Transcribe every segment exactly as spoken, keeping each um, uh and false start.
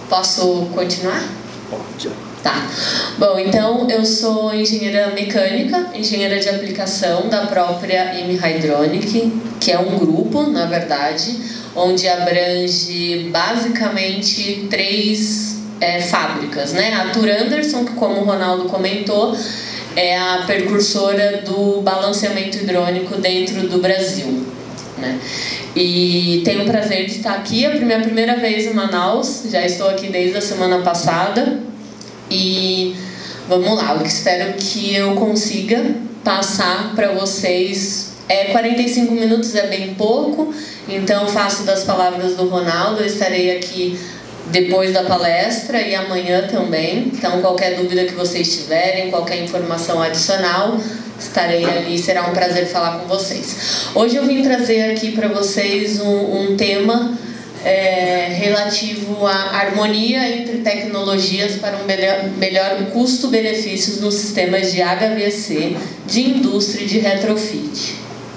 Posso continuar? Pode. Tá. Bom, então eu sou engenheira mecânica, engenheira de aplicação da própria M Hydronic, que é um grupo, na verdade, onde abrange basicamente três é, fábricas, né? A Thur Anderson, que como o Ronaldo comentou, é a precursora do balanceamento hidrônico dentro do Brasil, né? E tenho o prazer de estar aqui, a minha primeira vez em Manaus, já estou aqui desde a semana passada. E vamos lá, eu espero que eu consiga passar para vocês. É, quarenta e cinco minutos é bem pouco, então faço das palavras do Ronaldo. Eu estarei aqui depois da palestra e amanhã também. Então, qualquer dúvida que vocês tiverem, qualquer informação adicional, estarei ali, será um prazer falar com vocês. Hoje eu vim trazer aqui para vocês um, um tema é, relativo à harmonia entre tecnologias para um melhor, melhor custo-benefícios nos sistemas de H V A C, de indústria e de retrofit.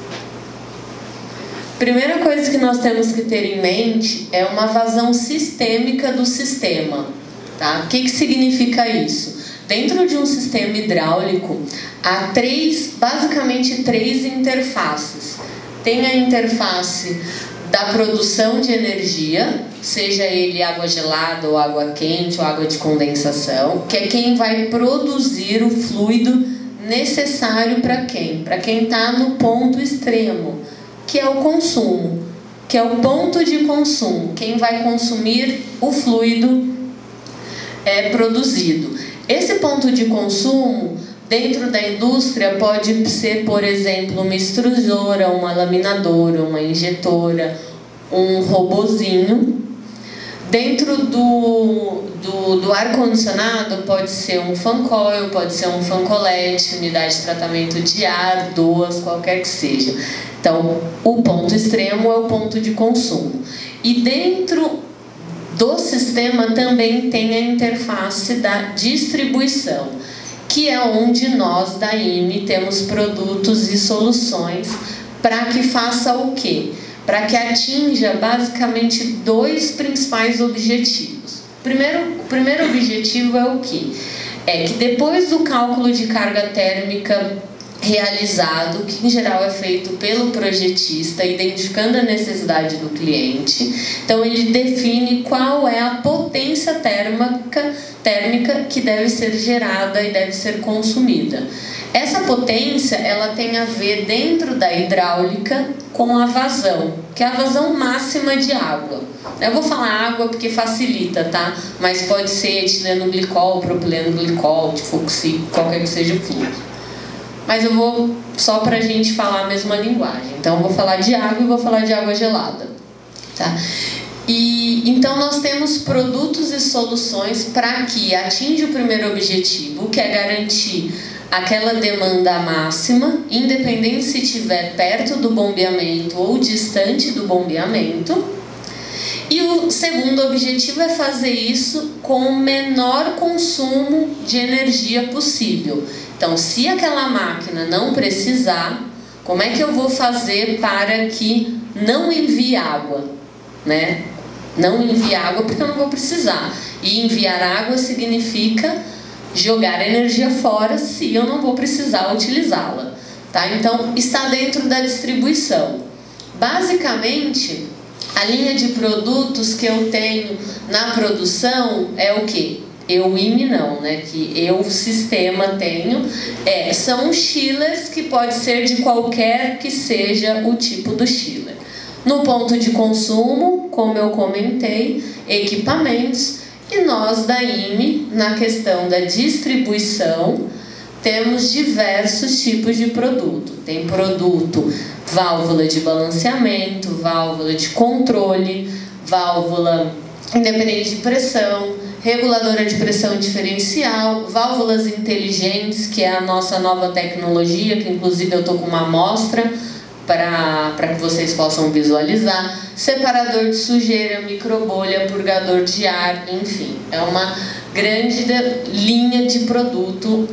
Primeira coisa que nós temos que ter em mente é uma vazão sistêmica do sistema. Tá? O que, que significa isso? Dentro de um sistema hidráulico, há três, basicamente três interfaces. Tem a interface da produção de energia, seja ele água gelada ou água quente ou água de condensação, que é quem vai produzir o fluido necessário para quem? Para quem está no ponto extremo, que é o consumo, que é o ponto de consumo, quem vai consumir o fluido é, produzido. Esse ponto de consumo, dentro da indústria, pode ser, por exemplo, uma extrusora, uma laminadora, uma injetora, um robozinho. Dentro do, do, do ar-condicionado, pode ser um fan coil, pode ser um fan collet, unidade de tratamento de ar, duas, qualquer que seja. Então, o ponto extremo é o ponto de consumo. E dentro do sistema também tem a interface da distribuição, que é onde nós da I M E temos produtos e soluções para que faça o quê? Para que atinja basicamente dois principais objetivos. Primeiro, o primeiro objetivo é o quê? É que depois do cálculo de carga térmica realizado, que em geral é feito pelo projetista, identificando a necessidade do cliente, então ele define qual é a potência térmica, térmica que deve ser gerada e deve ser consumida. Essa potência, ela tem a ver dentro da hidráulica com a vazão, que é a vazão máxima de água. Eu vou falar água porque facilita, tá? Mas pode ser etileno glicol, propileno glicol, tifoxi, qualquer que seja o fluido. Mas eu vou só para a gente falar a mesma linguagem. Então, eu vou falar de água e vou falar de água gelada. Tá? E, então, nós temos produtos e soluções para que atinja o primeiro objetivo, que é garantir aquela demanda máxima, independente se estiver perto do bombeamento ou distante do bombeamento. E o segundo objetivo é fazer isso com o menor consumo de energia possível. Então, se aquela máquina não precisar, como é que eu vou fazer para que não envie água, né? Não envie água porque eu não vou precisar. E enviar água significa jogar energia fora se eu não vou precisar utilizá-la. Tá? Então, está dentro da distribuição. Basicamente, a linha de produtos que eu tenho na produção é o quê? Eu I M E não, né? Que eu, sistema, tenho. É, são chillers que pode ser de qualquer que seja o tipo do chiller. No ponto de consumo, como eu comentei, equipamentos. E nós da I M E, na questão da distribuição, temos diversos tipos de produto. Tem produto válvula de balanceamento, válvula de controle, válvula independente de pressão, reguladora de pressão diferencial, válvulas inteligentes, que é a nossa nova tecnologia, que inclusive eu estou com uma amostra para que vocês possam visualizar, separador de sujeira, microbolha, purgador de ar, enfim, é uma grande linha de produto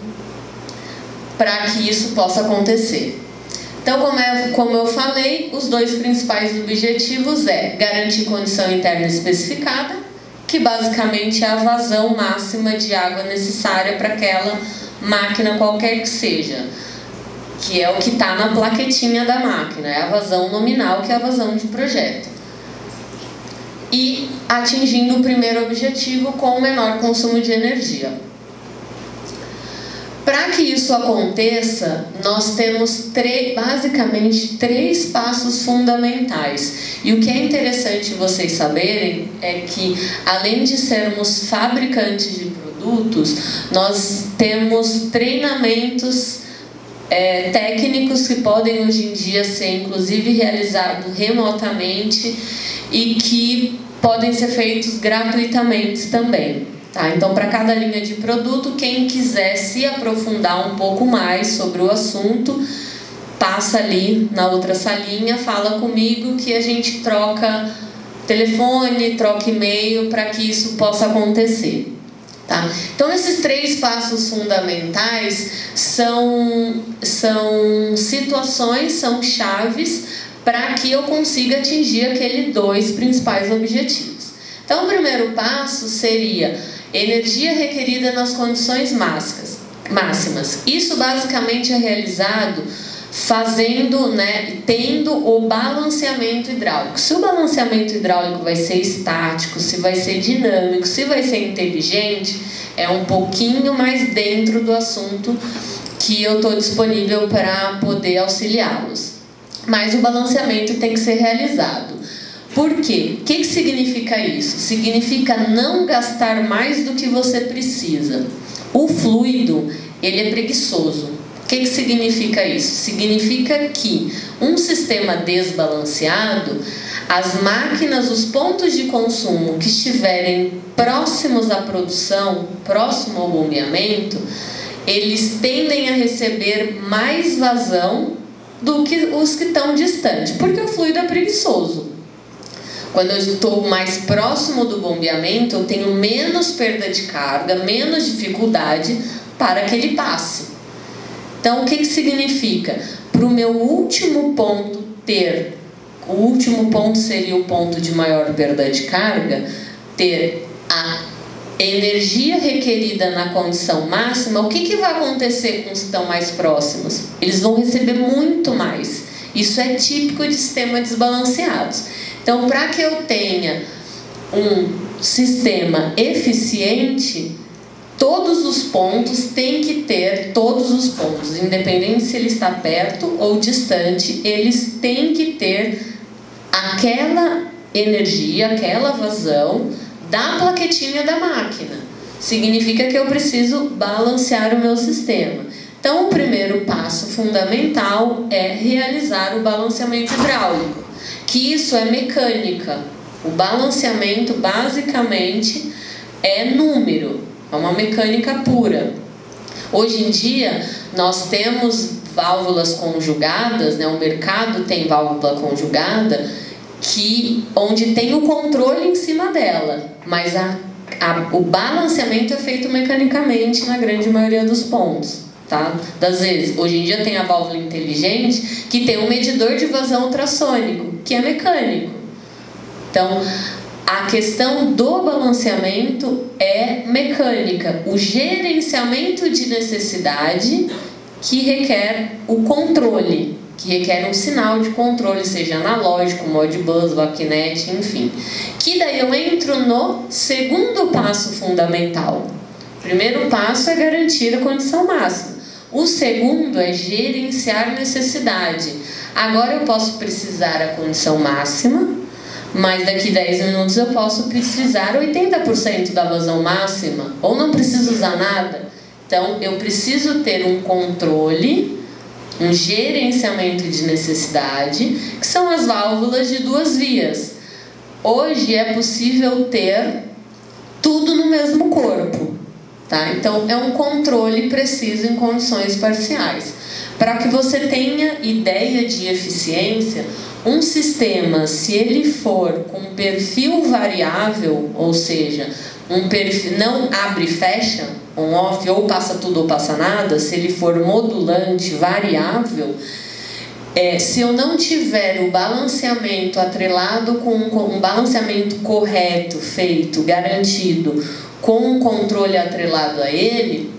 para que isso possa acontecer. Então, como, é, como eu falei, os dois principais objetivos é garantir condição interna especificada que basicamente é a vazão máxima de água necessária para aquela máquina qualquer que seja, que é o que está na plaquetinha da máquina, é a vazão nominal, que é a vazão de projeto. E atingindo o primeiro objetivo com o menor consumo de energia. Para que isso aconteça, nós temos basicamente três passos fundamentais. E o que é interessante vocês saberem é que, além de sermos fabricantes de produtos, nós temos treinamentos é, técnicos que podem hoje em dia ser inclusive realizados remotamente e que podem ser feitos gratuitamente também. Tá, então, para cada linha de produto, quem quiser se aprofundar um pouco mais sobre o assunto, passa ali na outra salinha, fala comigo que a gente troca telefone, troca e-mail para que isso possa acontecer. Tá? Então, esses três passos fundamentais são, são situações, são chaves para que eu consiga atingir aqueles dois principais objetivos. Então, o primeiro passo seria energia requerida nas condições máximas. Isso basicamente é realizado fazendo, né, tendo o balanceamento hidráulico. Se o balanceamento hidráulico vai ser estático, se vai ser dinâmico, se vai ser inteligente, é um pouquinho mais dentro do assunto que eu estou disponível para poder auxiliá-los. Mas o balanceamento tem que ser realizado. Por quê? O que, que significa isso? Significa não gastar mais do que você precisa. O fluido, ele é preguiçoso. O que, que significa isso? Significa que um sistema desbalanceado, as máquinas, os pontos de consumo que estiverem próximos à produção, próximo ao bombeamento, eles tendem a receber mais vazão do que os que estão distantes, porque o fluido é preguiçoso. Quando eu estou mais próximo do bombeamento, eu tenho menos perda de carga, menos dificuldade para que ele passe. Então, o que, que significa? Para o meu último ponto ter, o último ponto seria o ponto de maior perda de carga, ter a energia requerida na condição máxima, o que, que vai acontecer com os que estão mais próximos? Eles vão receber muito mais. Isso é típico de sistemas desbalanceados. Então, para que eu tenha um sistema eficiente, todos os pontos têm que ter, todos os pontos, independente se ele está perto ou distante, eles têm que ter aquela energia, aquela vazão da plaquetinha da máquina. Significa que eu preciso balancear o meu sistema. Então, o primeiro passo fundamental é realizar o balanceamento hidráulico, que isso é mecânica. O balanceamento, basicamente, é número, é uma mecânica pura. Hoje em dia, nós temos válvulas conjugadas, né? O mercado tem válvula conjugada, que, onde tem o controle em cima dela, mas a, a, o balanceamento é feito mecanicamente na grande maioria dos pontos. Tá? Das vezes, hoje em dia tem a válvula inteligente que tem um medidor de vazão ultrassônico, que é mecânico. Então, a questão do balanceamento é mecânica. O gerenciamento de necessidade que requer o controle, que requer um sinal de controle, seja analógico, Modbus, VACnet, enfim. Que daí eu entro no segundo passo fundamental. O primeiro passo é garantir a condição máxima. O segundo é gerenciar necessidade. Agora eu posso precisar a condição máxima, mas daqui a dez minutos eu posso precisar oitenta por cento da vazão máxima, ou não preciso usar nada. Então, eu preciso ter um controle, um gerenciamento de necessidade, que são as válvulas de duas vias. Hoje é possível ter tudo no mesmo corpo. Tá? Então, é um controle preciso em condições parciais. Para que você tenha ideia de eficiência, um sistema, se ele for com perfil variável, ou seja, um perfil não abre e fecha, on-off, ou passa tudo ou passa nada, se ele for modulante, variável, é, se eu não tiver o balanceamento atrelado com, com um balanceamento correto, feito, garantido, com um controle atrelado a ele,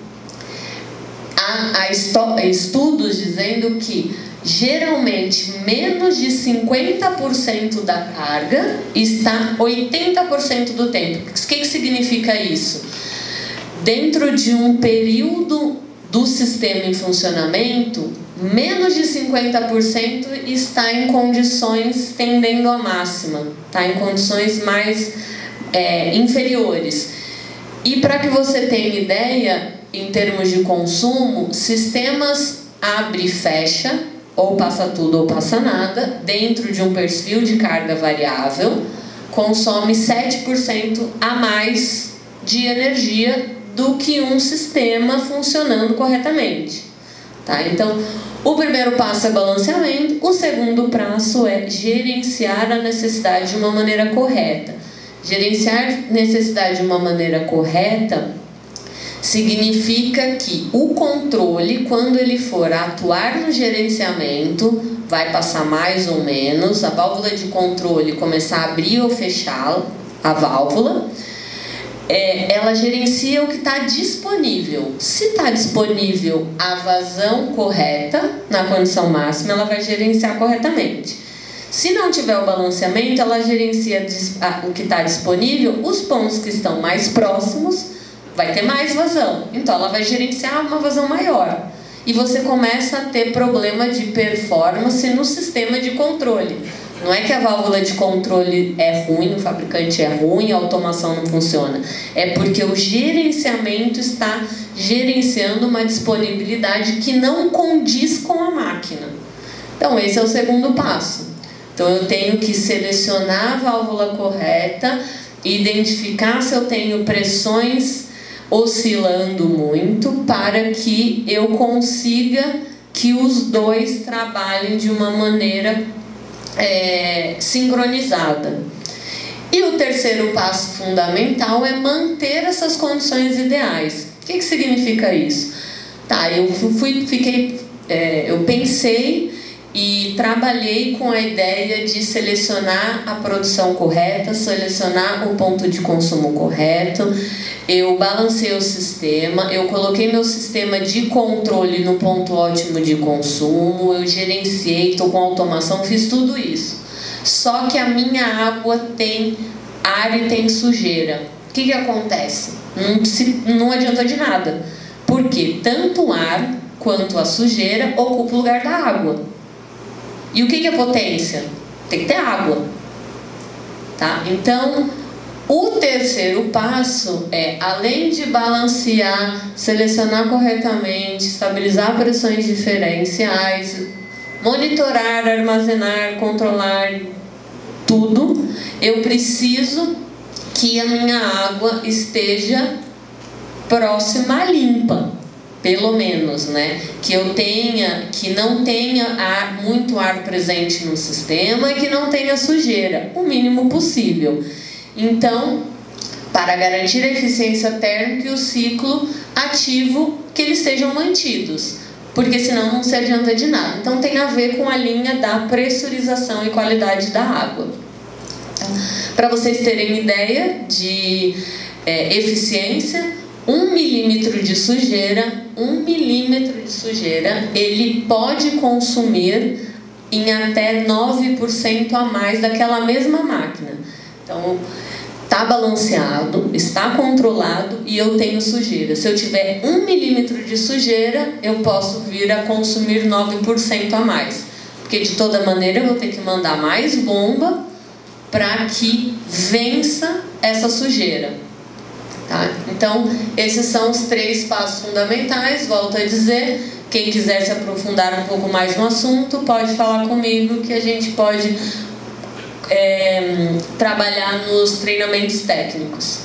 há, há estudos dizendo que geralmente menos de cinquenta por cento da carga está oitenta por cento do tempo. O que, que significa isso? Dentro de um período do sistema em funcionamento, menos de cinquenta por cento está em condições tendendo à máxima, está em condições mais é, inferiores. E para que você tenha ideia, em termos de consumo, sistemas abre e fecha, ou passa tudo ou passa nada, dentro de um perfil de carga variável, consome sete por cento a mais de energia do que um sistema funcionando corretamente. Tá? Então, o primeiro passo é balanceamento, o segundo passo é gerenciar a necessidade de uma maneira correta. Gerenciar necessidade de uma maneira correta significa que o controle, quando ele for atuar no gerenciamento, vai passar mais ou menos, a válvula de controle começar a abrir ou fechar a válvula, é, ela gerencia o que está disponível. Se está disponível a vazão correta, na condição máxima, ela vai gerenciar corretamente. Se não tiver o balanceamento, ela gerencia o que está disponível, os pontos que estão mais próximos, vai ter mais vazão, então ela vai gerenciar uma vazão maior. E você começa a ter problema de performance no sistema de controle. Não é que a válvula de controle é ruim, o fabricante é ruim, a automação não funciona. É porque o gerenciamento está gerenciando uma disponibilidade que não condiz com a máquina. Então esse é o segundo passo. Então eu tenho que selecionar a válvula correta, identificar se eu tenho pressões oscilando muito, para que eu consiga que os dois trabalhem de uma maneira é, sincronizada. E o terceiro passo fundamental é manter essas condições ideais. O que, que significa isso? Tá, eu fui, fiquei, é, eu pensei e trabalhei com a ideia de selecionar a produção correta, selecionar o ponto de consumo correto. Eu balancei o sistema, eu coloquei meu sistema de controle no ponto ótimo de consumo, eu gerenciei, estou com automação, fiz tudo isso. Só que a minha água tem ar e tem sujeira. O que, que acontece? Não, se, não adianta de nada, porque tanto o ar quanto a sujeira ocupam o lugar da água. E o que, que é potência? Tem que ter água. Tá? Então, o terceiro passo é, além de balancear, selecionar corretamente, estabilizar pressões diferenciais, monitorar, armazenar, controlar tudo, eu preciso que a minha água esteja próxima à limpa, pelo menos, né? Que eu tenha, que não tenha ar, muito ar presente no sistema e que não tenha sujeira, o mínimo possível. Então, para garantir a eficiência térmica e o ciclo ativo, que eles sejam mantidos, porque senão não se adianta de nada. Então tem a ver com a linha da pressurização e qualidade da água. Para vocês terem ideia de é, eficiência, um milímetro de sujeira, um milímetro de sujeira, ele pode consumir em até nove por cento a mais daquela mesma máquina. Então, está balanceado, está controlado e eu tenho sujeira. Se eu tiver um milímetro de sujeira, eu posso vir a consumir nove por cento a mais. Porque de toda maneira eu vou ter que mandar mais bomba para que vença essa sujeira. Tá? Então, esses são os três passos fundamentais. Volto a dizer, quem quiser se aprofundar um pouco mais no assunto, pode falar comigo que a gente pode é, trabalhar nos treinamentos técnicos.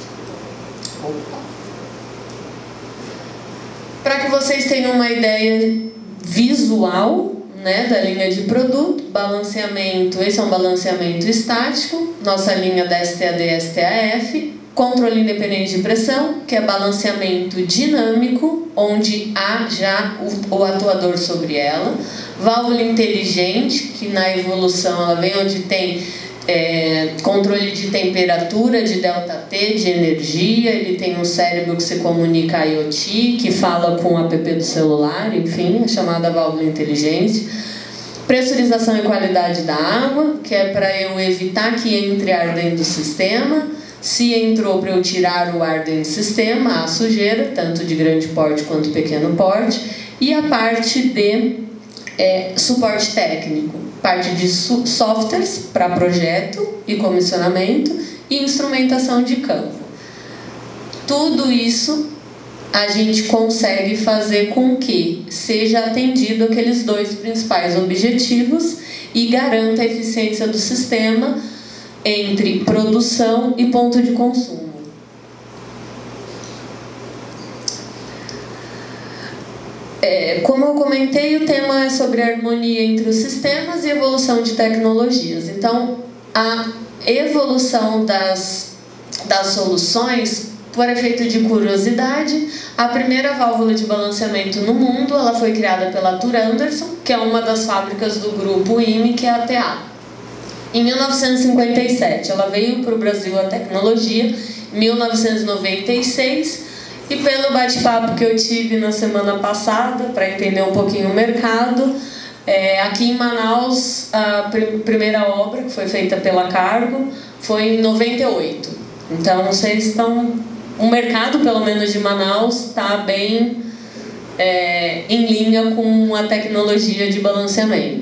Para que vocês tenham uma ideia visual, né, da linha de produto, balanceamento, esse é um balanceamento estático, nossa linha da S T A D e S T A F, controle independente de pressão, que é balanceamento dinâmico, onde há já o, o atuador sobre ela, Válvula inteligente, que na evolução ela vem onde tem é, controle de temperatura, de delta T, de energia, ele tem um cérebro que se comunica a IoT, que fala com o app do celular, enfim, é chamada válvula inteligente. Pressurização e qualidade da água, que é para eu evitar que entre ar dentro do sistema. Se entrou, para eu tirar o ar dentro do sistema, a sujeira, tanto de grande porte quanto pequeno porte. E a parte de é, suporte técnico, parte de softwares para projeto e comissionamento e instrumentação de campo. Tudo isso a gente consegue fazer com que seja atendido aqueles dois principais objetivos e garanta a eficiência do sistema entre produção e ponto de consumo. É, como eu comentei, o tema é sobre a harmonia entre os sistemas e evolução de tecnologias. Então, a evolução das, das soluções, por efeito de curiosidade, a primeira válvula de balanceamento no mundo, ela foi criada pela Thur Anderson, que é uma das fábricas do grupo I M E, que é a T A. Em mil novecentos e cinquenta e sete, ela veio para o Brasil a tecnologia, em mil novecentos e noventa e seis, e pelo bate-papo que eu tive na semana passada, para entender um pouquinho o mercado, é, aqui em Manaus, a pr primeira obra, que foi feita pela Cargo, foi em noventa e oito. Então, vocês estão... O mercado, pelo menos de Manaus, está bem é, em linha com a tecnologia de balanceamento.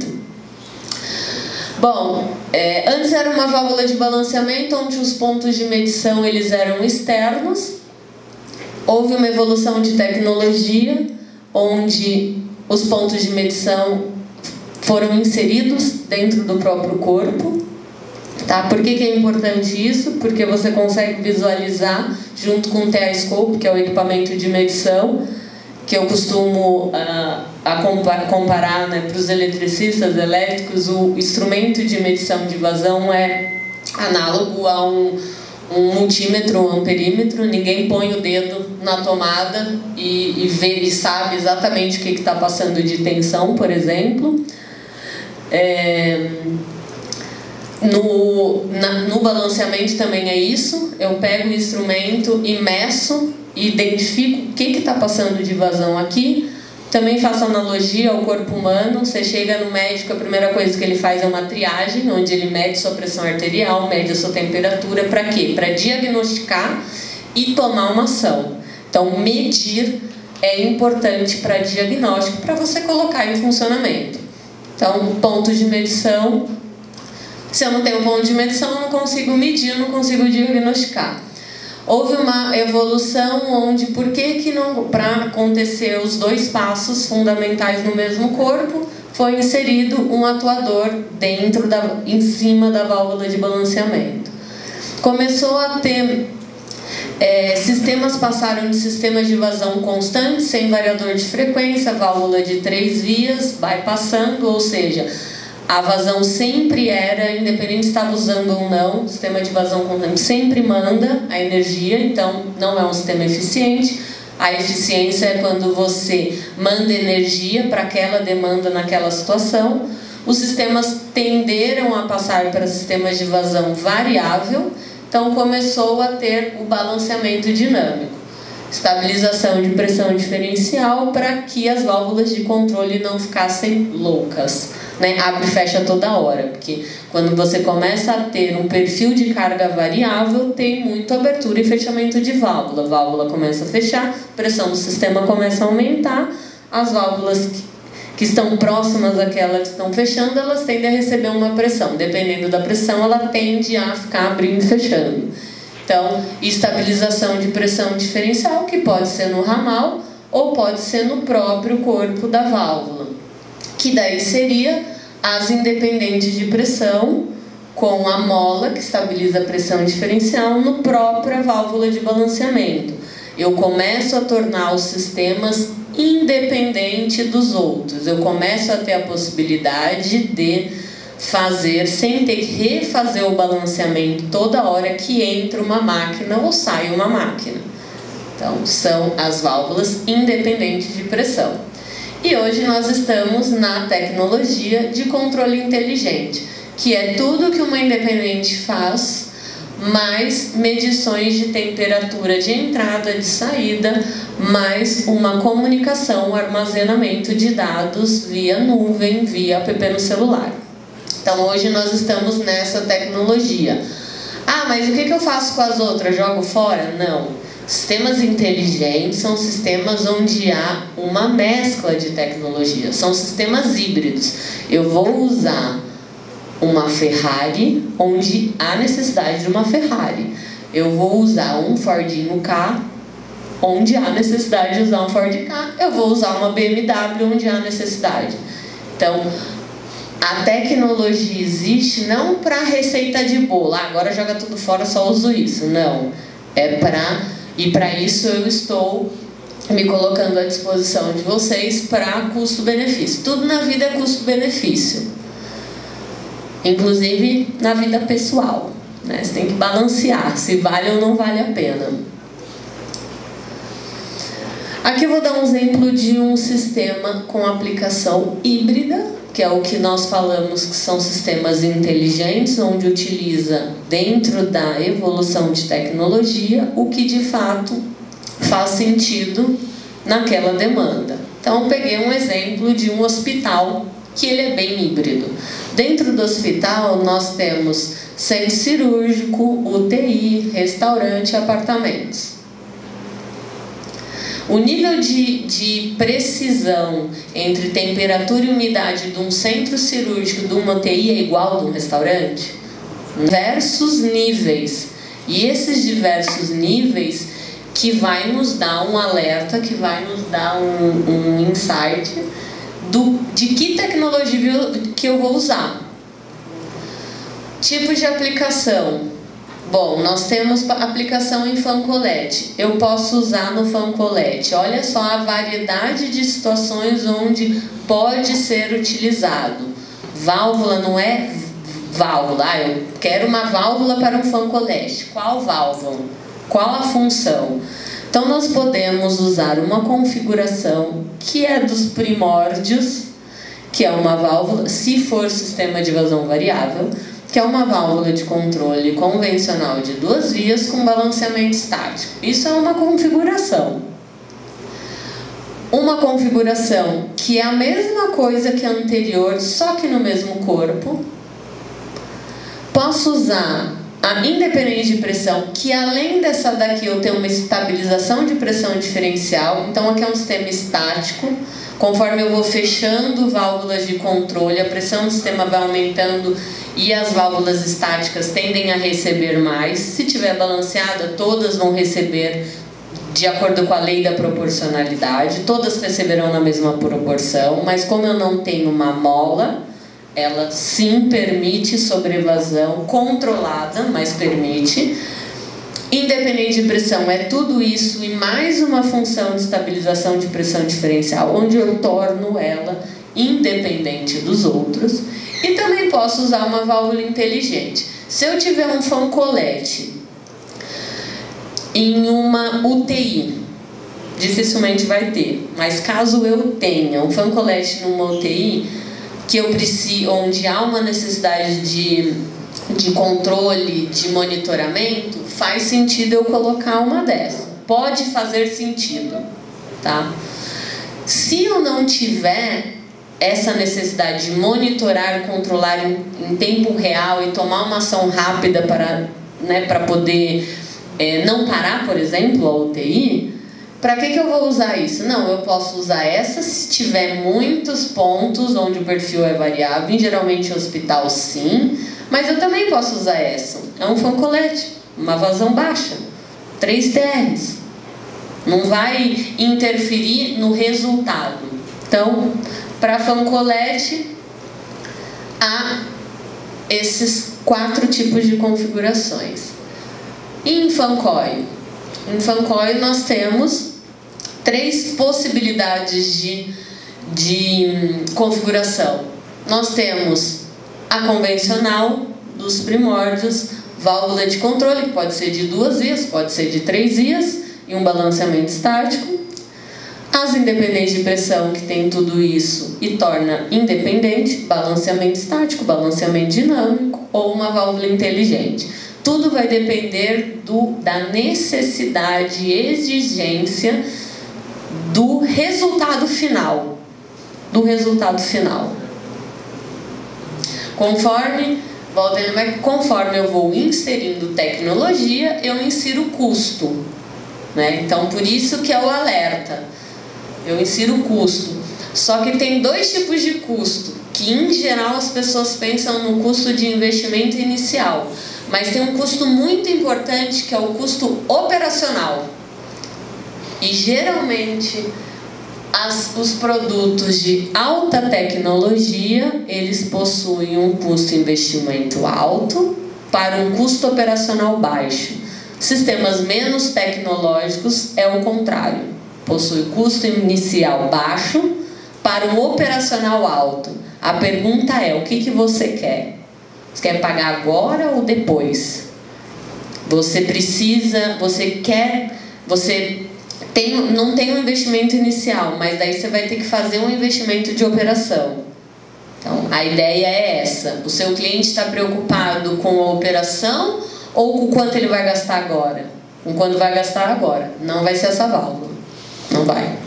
Bom, é, antes era uma válvula de balanceamento onde os pontos de medição eles eram externos. Houve uma evolução de tecnologia onde os pontos de medição foram inseridos dentro do próprio corpo. Tá? Por que, que é importante isso? Porque você consegue visualizar junto com o T A Scope, que é o equipamento de medição, que eu costumo uh, a comparar, comparar né, para os eletricistas elétricos. O instrumento de medição de vazão é análogo a um, um multímetro, um amperímetro. Ninguém põe o dedo na tomada e, e vê e sabe exatamente o que está passando de tensão, por exemplo. É... No, na, no balanceamento também é isso. Eu pego o instrumento e meço e identifico o que está passando de vazão aqui. Também faço analogia ao corpo humano. Você chega no médico, a primeira coisa que ele faz é uma triagem, onde ele mede sua pressão arterial, mede a sua temperatura. Para quê? Para diagnosticar e tomar uma ação. Então, medir é importante para diagnóstico, para você colocar em funcionamento. Então, pontos de medição. Se eu não tenho ponto de medição, eu não consigo medir, eu não consigo diagnosticar. Houve uma evolução onde, por que que não, para acontecer os dois passos fundamentais no mesmo corpo, foi inserido um atuador dentro da, em cima da válvula de balanceamento. Começou a ter, é, sistemas passaram de sistemas de vazão constante, sem variador de frequência, válvula de três vias, bypassando, ou seja, a vazão sempre era, independente se estava usando ou não, o sistema de vazão constante sempre manda a energia, então não é um sistema eficiente. A eficiência é quando você manda energia para aquela demanda naquela situação. Os sistemas tenderam a passar para sistemas de vazão variável, então começou a ter o balanceamento dinâmico. Estabilização de pressão diferencial para que as válvulas de controle não ficassem loucas, né? Abre e fecha toda hora, porque quando você começa a ter um perfil de carga variável, tem muito abertura e fechamento de válvula. A válvula começa a fechar, a pressão do sistema começa a aumentar, as válvulas que, que estão próximas àquelas que estão fechando, elas tendem a receber uma pressão. Dependendo da pressão, ela tende a ficar abrindo e fechando. Então, estabilização de pressão diferencial, que pode ser no ramal ou pode ser no próprio corpo da válvula, que daí seria as independentes de pressão com a mola, que estabiliza a pressão diferencial, no própria válvula de balanceamento. Eu começo a tornar os sistemas independentes dos outros. Eu começo a ter a possibilidade de fazer, sem ter que refazer o balanceamento toda hora que entra uma máquina ou sai uma máquina. Então, são as válvulas independentes de pressão. E hoje nós estamos na tecnologia de controle inteligente, que é tudo que uma independente faz, mais medições de temperatura de entrada, de saída, mais uma comunicação, um armazenamento de dados via nuvem, via app no celular. Então hoje nós estamos nessa tecnologia. Ah, mas o que eu faço com as outras? Jogo fora? Não. Sistemas inteligentes são sistemas onde há uma mescla de tecnologia, são sistemas híbridos. Eu vou usar uma Ferrari onde há necessidade de uma Ferrari. Eu vou usar um Fordinho K onde há necessidade de usar um Ford K. Eu vou usar uma B M W onde há necessidade. Então, a tecnologia existe não para receita de bolo. Ah, agora joga tudo fora, só uso isso. Não. É para... E para isso eu estou me colocando à disposição de vocês para custo-benefício. Tudo na vida é custo-benefício. Inclusive na vida pessoal, né? Você tem que balancear se vale ou não vale a pena. Aqui eu vou dar um exemplo de um sistema com aplicação híbrida, que é o que nós falamos que são sistemas inteligentes, onde utiliza dentro da evolução de tecnologia o que de fato faz sentido naquela demanda. Então eu peguei um exemplo de um hospital que ele é bem híbrido. Dentro do hospital nós temos centro cirúrgico, U T I, restaurante e apartamentos. O nível de, de precisão entre temperatura e umidade de um centro cirúrgico de uma U T I é igual ao de um restaurante? Diversos níveis. E esses diversos níveis que vai nos dar um alerta, que vai nos dar um, um insight do, de que tecnologia que eu vou usar. Tipo de aplicação. Bom, nós temos aplicação em fancolete. Eu posso usar no fancolete. Olha só a variedade de situações onde pode ser utilizado. Válvula não é válvula. Ah, eu quero uma válvula para um fancolete. Qual válvula? Qual a função? Então nós podemos usar uma configuração que é dos primórdios, que é uma válvula, se for sistema de vazão variável, que é uma válvula de controle convencional de duas vias com balanceamento estático. Isso é uma configuração. Uma configuração que é a mesma coisa que a anterior, só que no mesmo corpo. Posso usar a independente de pressão, que além dessa daqui eu tenho uma estabilização de pressão diferencial. Então aqui é um sistema estático. Conforme eu vou fechando válvulas de controle, a pressão do sistema vai aumentando e as válvulas estáticas tendem a receber mais. Se tiver balanceada, todas vão receber de acordo com a lei da proporcionalidade. Todas receberão na mesma proporção, mas como eu não tenho uma mola, ela sim permite sobrevasão controlada, mas permite. Independente de pressão é tudo isso e mais uma função de estabilização de pressão diferencial, onde eu torno ela independente dos outros. E também posso usar uma válvula inteligente. Se eu tiver um fancolete em uma U T I, dificilmente vai ter, mas caso eu tenha um fancolete numa U T I, que eu preciso, onde há uma necessidade de, de controle, de monitoramento, faz sentido eu colocar uma dessa. Pode fazer sentido, tá? Se eu não tiver essa necessidade de monitorar, controlar em, em tempo real e tomar uma ação rápida para, né, para poder é, não parar, por exemplo, a U T I, para que, que eu vou usar isso? Não, eu posso usar essa se tiver muitos pontos onde o perfil é variável, e geralmente em hospital sim, mas eu também posso usar essa. É um fancolete, uma vazão baixa, três T Rs. Não vai interferir no resultado. Então, para fancolete, há esses quatro tipos de configurações. E em fancoil? Em fancoil nós temos três possibilidades de, de configuração. Nós temos a convencional, dos primórdios, válvula de controle, que pode ser de duas vias, pode ser de três vias, e um balanceamento estático. As independentes de pressão, que tem tudo isso e torna independente, balanceamento estático, balanceamento dinâmico ou uma válvula inteligente. Tudo vai depender do, da necessidade e exigência do resultado final. Do resultado final. Conforme, conforme eu vou inserindo tecnologia, eu insiro custo. Né? Então, por isso que é o alerta. Eu insiro custo. Só que tem dois tipos de custo, que em geral as pessoas pensam no custo de investimento inicial. Mas tem um custo muito importante, que é o custo operacional. E geralmente as, os produtos de alta tecnologia, eles possuem um custo de investimento alto para um custo operacional baixo. Sistemas menos tecnológicos é o contrário. Possui custo inicial baixo para um operacional alto. A pergunta é, o que, que você quer? Você quer pagar agora ou depois? Você precisa, você quer, você tem, não tem um investimento inicial, mas daí você vai ter que fazer um investimento de operação. Então, a ideia é essa. O seu cliente está preocupado com a operação ou com quanto ele vai gastar agora? Com quanto vai gastar agora. Não vai ser essa válvula. Não vai.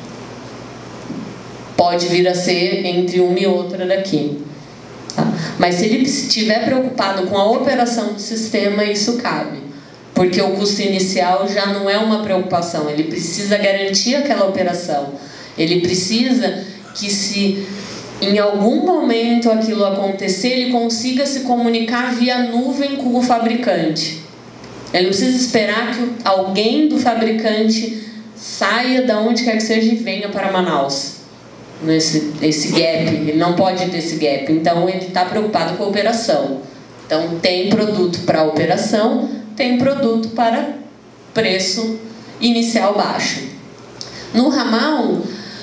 Pode vir a ser entre uma e outra daqui. Tá? Mas se ele estiver preocupado com a operação do sistema, isso cabe. Porque o custo inicial já não é uma preocupação. Ele precisa garantir aquela operação. Ele precisa que, se em algum momento aquilo acontecer, ele consiga se comunicar via nuvem com o fabricante. Ele não precisa esperar que alguém do fabricante saia da onde quer que seja e venha para Manaus. Nesse, esse gap, ele não pode ter esse gap. Então ele está preocupado com a operação. Então tem produto para operação, tem produto para preço inicial baixo. No ramal,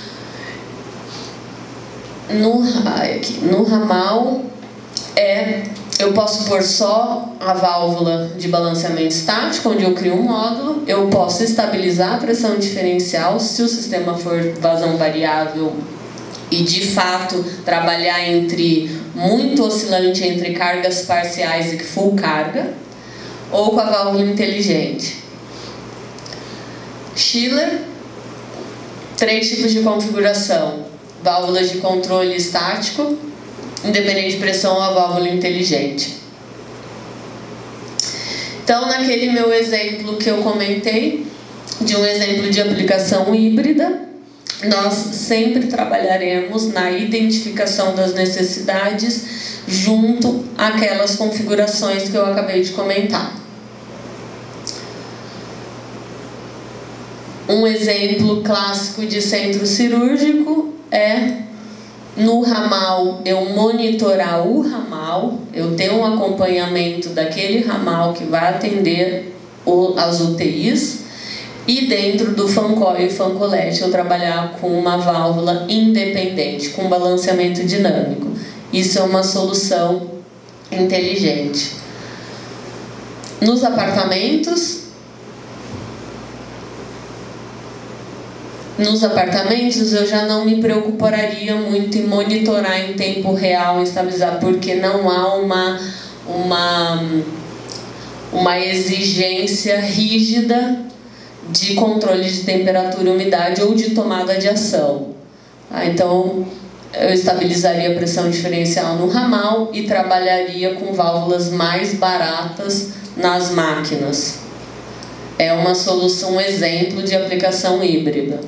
no, no ramal é, eu posso pôr só a válvula de balanceamento estático, onde eu crio um módulo. Eu posso estabilizar a pressão diferencial se o sistema for vazão variável e de fato trabalhar entre muito oscilante entre cargas parciais e full carga, ou com a válvula inteligente. Schiller, três tipos de configuração: válvulas de controle estático, independente de pressão, a válvula inteligente. Então, naquele meu exemplo que eu comentei, de um exemplo de aplicação híbrida, nós sempre trabalharemos na identificação das necessidades junto àquelas configurações que eu acabei de comentar. Um exemplo clássico de centro cirúrgico é, no ramal, eu monitorar o ramal, eu ter um acompanhamento daquele ramal que vai atender o, as U T Is, e dentro do fancoil e fancolete eu trabalhar com uma válvula independente, com balanceamento dinâmico. Isso é uma solução inteligente. Nos apartamentos, Nos apartamentos eu já não me preocuparia muito em monitorar em tempo real, estabilizar, porque não há uma, uma, uma exigência rígida de controle de temperatura e umidade ou de tomada de ação. Tá? Então, eu estabilizaria a pressão diferencial no ramal e trabalharia com válvulas mais baratas nas máquinas. É uma solução, um exemplo de aplicação híbrida.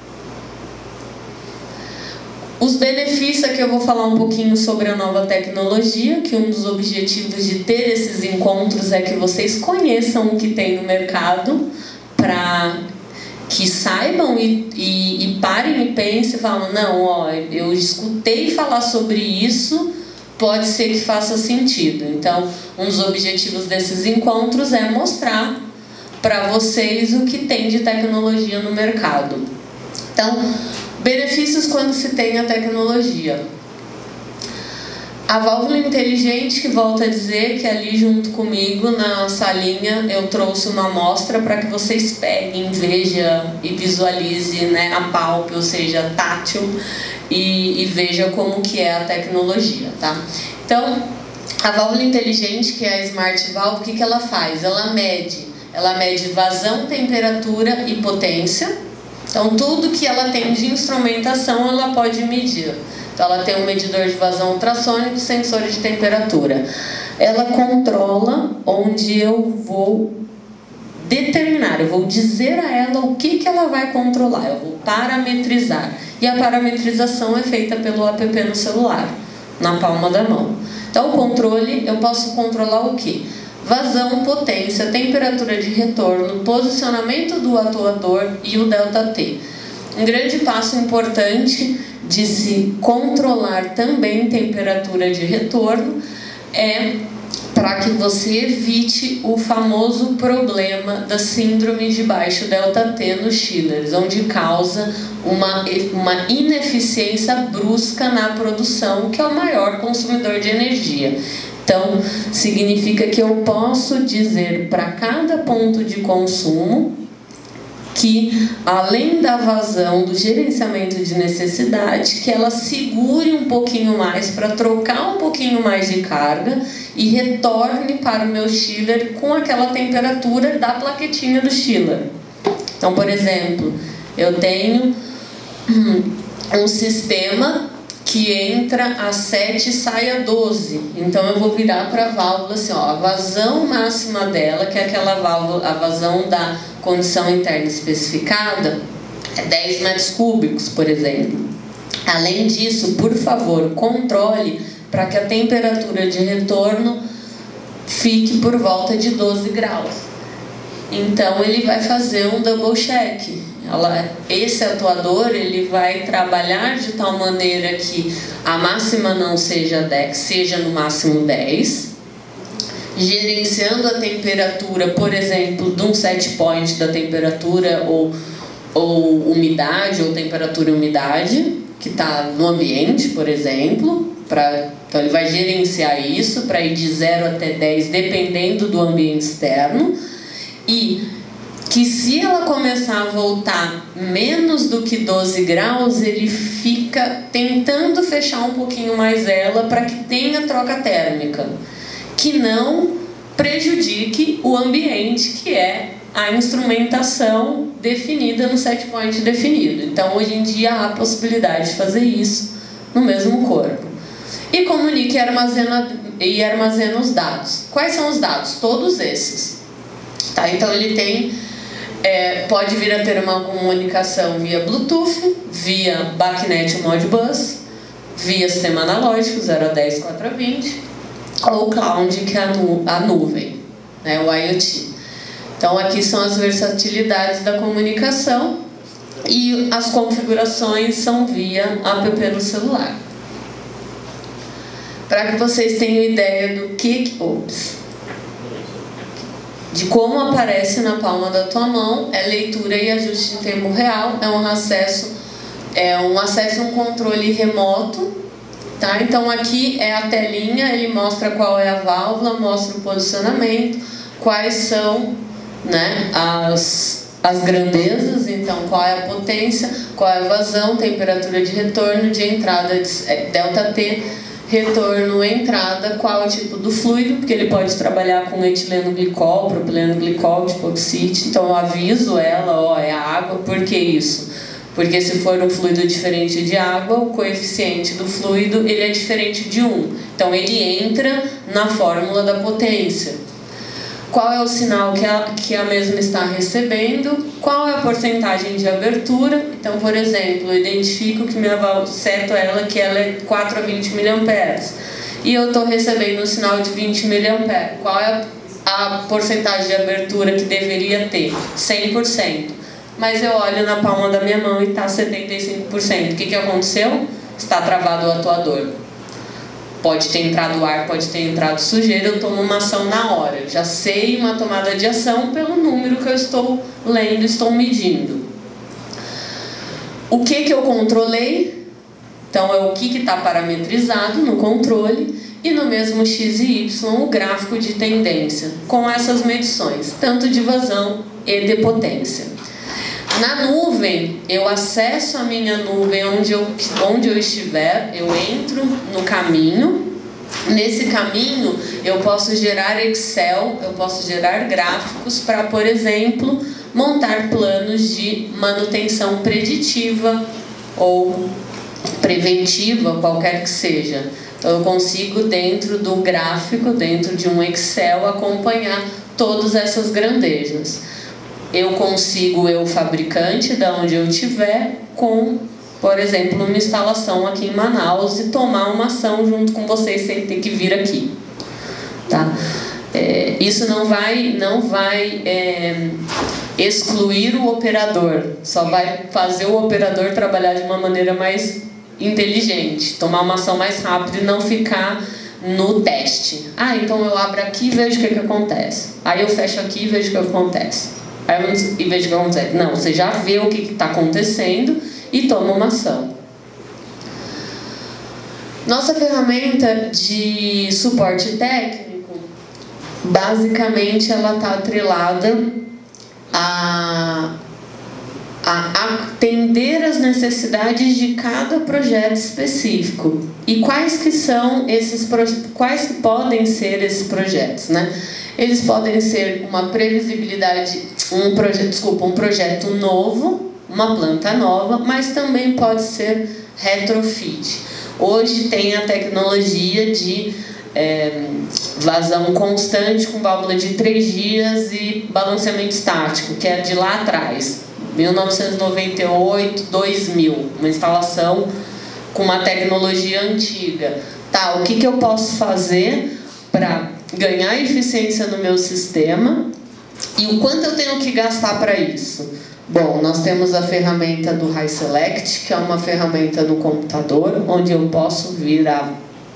Os benefícios, aqui eu vou falar um pouquinho sobre a nova tecnologia, que um dos objetivos de ter esses encontros é que vocês conheçam o que tem no mercado, para que saibam e, e, e parem e pensem e falam, não, ó, eu escutei falar sobre isso, pode ser que faça sentido. Então, um dos objetivos desses encontros é mostrar para vocês o que tem de tecnologia no mercado. Então, benefícios quando se tem a tecnologia. A válvula inteligente, que volta a dizer que ali junto comigo na salinha eu trouxe uma amostra para que vocês peguem, vejam e visualizem, né, a palpe, ou seja, tátil, e, e veja como que é a tecnologia, tá? Então, a válvula inteligente, que é a Smart Valve, o que, que ela faz? Ela mede, ela mede vazão, temperatura e potência. Então, tudo que ela tem de instrumentação, ela pode medir. Então, ela tem um medidor de vazão ultrassônico, sensor de temperatura. Ela controla onde eu vou determinar, eu vou dizer a ela o que, que ela vai controlar, eu vou parametrizar. E a parametrização é feita pelo app no celular, na palma da mão. Então, o controle, eu posso controlar o quê? Vazão, potência, temperatura de retorno, posicionamento do atuador e o delta-T. Um grande passo importante de se controlar também temperatura de retorno é para que você evite o famoso problema da síndrome de baixo delta-T nos chillers, onde causa uma, uma ineficiência brusca na produção, que é o maior consumidor de energia. Então, significa que eu posso dizer para cada ponto de consumo que, além da vazão, do gerenciamento de necessidade, que ela segure um pouquinho mais para trocar um pouquinho mais de carga e retorne para o meu chiller com aquela temperatura da plaquetinha do chiller. Então, por exemplo, eu tenho um sistema que entra a sete e sai a doze. Então eu vou virar para a válvula assim, ó, a vazão máxima dela, que é aquela válvula, a vazão da condição interna especificada, é dez metros cúbicos, por exemplo. Além disso, por favor, controle para que a temperatura de retorno fique por volta de doze graus. Então ele vai fazer um double check. Ela, esse atuador, ele vai trabalhar de tal maneira que a máxima não seja dez, seja no máximo dez, gerenciando a temperatura, por exemplo, de um set point da temperatura ou, ou umidade, ou temperatura e umidade, que está no ambiente, por exemplo. Pra, então ele vai gerenciar isso para ir de zero até dez, dependendo do ambiente externo. E que se ela começar a voltar menos do que doze graus, ele fica tentando fechar um pouquinho mais ela para que tenha troca térmica, que não prejudique o ambiente, que é a instrumentação definida no set point definido. Então, hoje em dia, há a possibilidade de fazer isso no mesmo corpo. E comunica e armazena, e armazena os dados. Quais são os dados? Todos esses. Tá? Então, ele tem... É, pode vir a ter uma comunicação via Bluetooth, via BACnet Modbus, via sistema analógico zero a dez, quatro a vinte, ou Cloud, que é a, nu a nuvem, né, o IoT. Então aqui são as versatilidades da comunicação e as configurações são via app no celular. Para que vocês tenham ideia do que... Ops, de como aparece na palma da tua mão, é leitura e ajuste em tempo real, é um acesso, é um acesso a um controle remoto, tá? Então aqui é a telinha, ele mostra qual é a válvula, mostra o posicionamento, quais são, né, as, as grandezas, então qual é a potência, qual é a vazão, temperatura de retorno, de entrada, de, delta-T, retorno, entrada, qual é o tipo do fluido, porque ele pode trabalhar com etileno glicol, propileno glicol, tipo oxite. Então eu aviso ela, ó, é água. Por que isso? Porque se for um fluido diferente de água, o coeficiente do fluido ele é diferente de um. Então ele entra na fórmula da potência. Qual é o sinal que a, que a mesma está recebendo? Qual é a porcentagem de abertura? Então, por exemplo, eu identifico que minha válvula, seto ela que ela é quatro a vinte miliamperes e eu estou recebendo um sinal de vinte miliamperes. Qual é a, a porcentagem de abertura que deveria ter? cem por cento. Mas eu olho na palma da minha mão e está setenta e cinco por cento. O que, que aconteceu? Está travado o atuador. Pode ter entrado ar, pode ter entrado sujeira, eu tomo uma ação na hora. Eu já sei uma tomada de ação pelo número que eu estou lendo, estou medindo. O que que eu controlei? Então é o que está parametrizado no controle. e no mesmo X e Y o gráfico de tendência, com essas medições, tanto de vazão e de potência. Na nuvem, eu acesso a minha nuvem onde eu, onde eu estiver, eu entro no caminho. Nesse caminho, eu posso gerar Excel, eu posso gerar gráficos para, por exemplo, montar planos de manutenção preditiva ou preventiva, qualquer que seja. Então, eu consigo, dentro do gráfico, dentro de um Excel, acompanhar todas essas grandezas. Eu consigo, eu fabricante, de onde eu estiver, com, por exemplo, uma instalação aqui em Manaus e tomar uma ação junto com vocês sem ter que vir aqui. Tá? É, isso não vai, não vai é, excluir o operador, só vai fazer o operador trabalhar de uma maneira mais inteligente, tomar uma ação mais rápida e não ficar no teste. Ah, então eu abro aqui e vejo o que, que acontece. Aí eu fecho aqui e vejo o que acontece. Aí eu, e vejo o que acontece. Não, você já vê o que está acontecendo e toma uma ação. Nossa ferramenta de suporte técnico, basicamente, ela está atrelada a, a atender as necessidades de cada projeto específico. E quais que são esses quais que podem ser esses projetos, né? Eles podem ser uma previsibilidade, um projeto, desculpa, um projeto novo, uma planta nova, mas também pode ser retrofit. Hoje tem a tecnologia de é, vazão constante com válvula de três dias e balanceamento estático, que é de lá atrás, mil novecentos e noventa e oito, dois mil, uma instalação com uma tecnologia antiga. Tá, o que, que eu posso fazer para ganhar eficiência no meu sistema e o quanto eu tenho que gastar para isso? Bom, nós temos a ferramenta do HiSelect, que é uma ferramenta no computador, onde eu posso vir a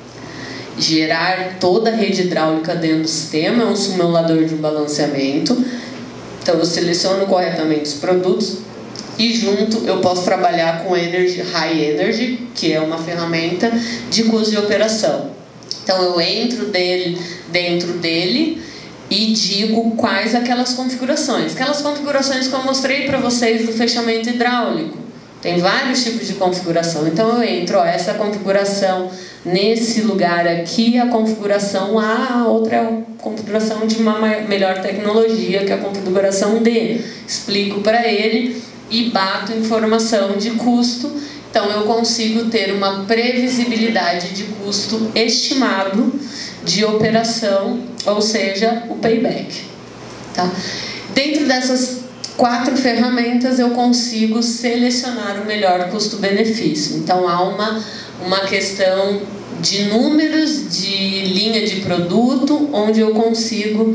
gerar toda a rede hidráulica dentro do sistema, é um simulador de um balanceamento. Então eu seleciono corretamente os produtos e junto eu posso trabalhar com Energy, High Energy, que é uma ferramenta de custo de operação. Então eu entro dele, dentro dele e digo quais aquelas configurações. Aquelas configurações que eu mostrei para vocês do fechamento hidráulico. Tem vários tipos de configuração. Então eu entro, ó, essa configuração nesse lugar aqui, a configuração A, a outra é a configuração de uma melhor tecnologia, que é a configuração D. Explico para ele e bato informação de custo. Então eu consigo ter uma previsibilidade de custo estimado de operação, ou seja, o payback. Tá? Dentro dessas quatro ferramentas eu consigo selecionar o melhor custo-benefício. Então há uma, uma questão de números, de linha de produto, onde eu consigo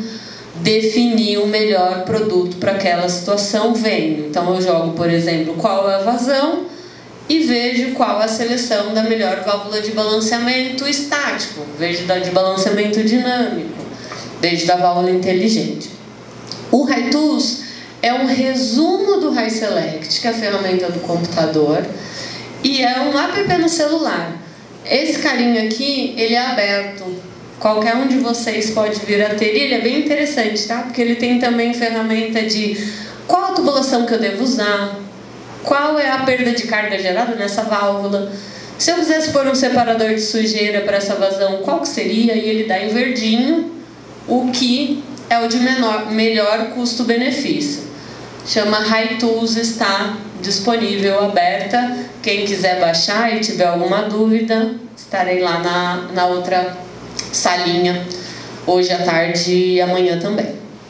definir o melhor produto para aquela situação vendo. Então eu jogo, por exemplo, qual é a vazão e vejo qual é a seleção da melhor válvula de balanceamento estático, vejo da de balanceamento dinâmico, vejo da válvula inteligente. O HiTools é um resumo do HiSelect, que é a ferramenta do computador, e é um app no celular. Esse carinha aqui, ele é aberto. Qualquer um de vocês pode vir a ter, e ele é bem interessante, tá? Porque ele tem também ferramenta de qual a tubulação que eu devo usar, qual é a perda de carga gerada nessa válvula. Se eu quisesse pôr um separador de sujeira para essa vazão, qual que seria? E ele dá em verdinho o que é o de menor, melhor custo-benefício. Chama HiTools, está disponível, aberta. Quem quiser baixar e tiver alguma dúvida, estarei lá na, na outra salinha, hoje à tarde e amanhã também.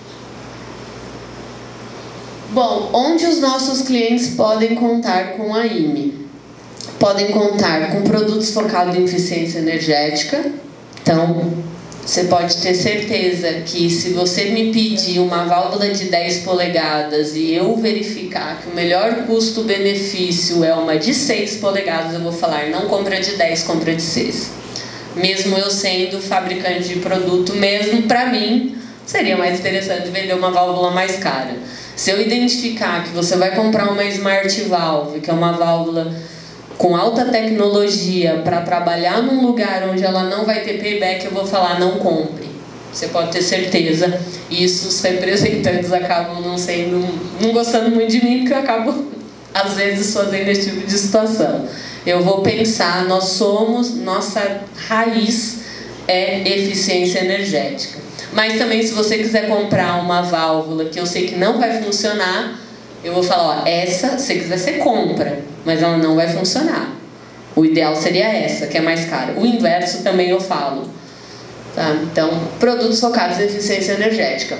Bom, onde os nossos clientes podem contar com a I M E? Podem contar com produtos focados em eficiência energética. Então, você pode ter certeza que se você me pedir uma válvula de dez polegadas e eu verificar que o melhor custo-benefício é uma de seis polegadas, eu vou falar, não compra de dez, compra de seis. Mesmo eu sendo fabricante de produto, mesmo para mim, seria mais interessante vender uma válvula mais cara. Se eu identificar que você vai comprar uma Smart Valve, que é uma válvula com alta tecnologia para trabalhar num lugar onde ela não vai ter payback, eu vou falar, não compre. Você pode ter certeza. Isso os representantes acabam não sendo, não gostando muito de mim, porque eu acabo, às vezes, fazendo esse tipo de situação. Eu vou pensar, nós somos, nossa raiz é eficiência energética. Mas também, se você quiser comprar uma válvula que eu sei que não vai funcionar, eu vou falar, ó, essa, se você quiser, você compra, mas ela não vai funcionar. O ideal seria essa, que é mais cara. O inverso também eu falo. Tá? Então, produtos focados em eficiência energética.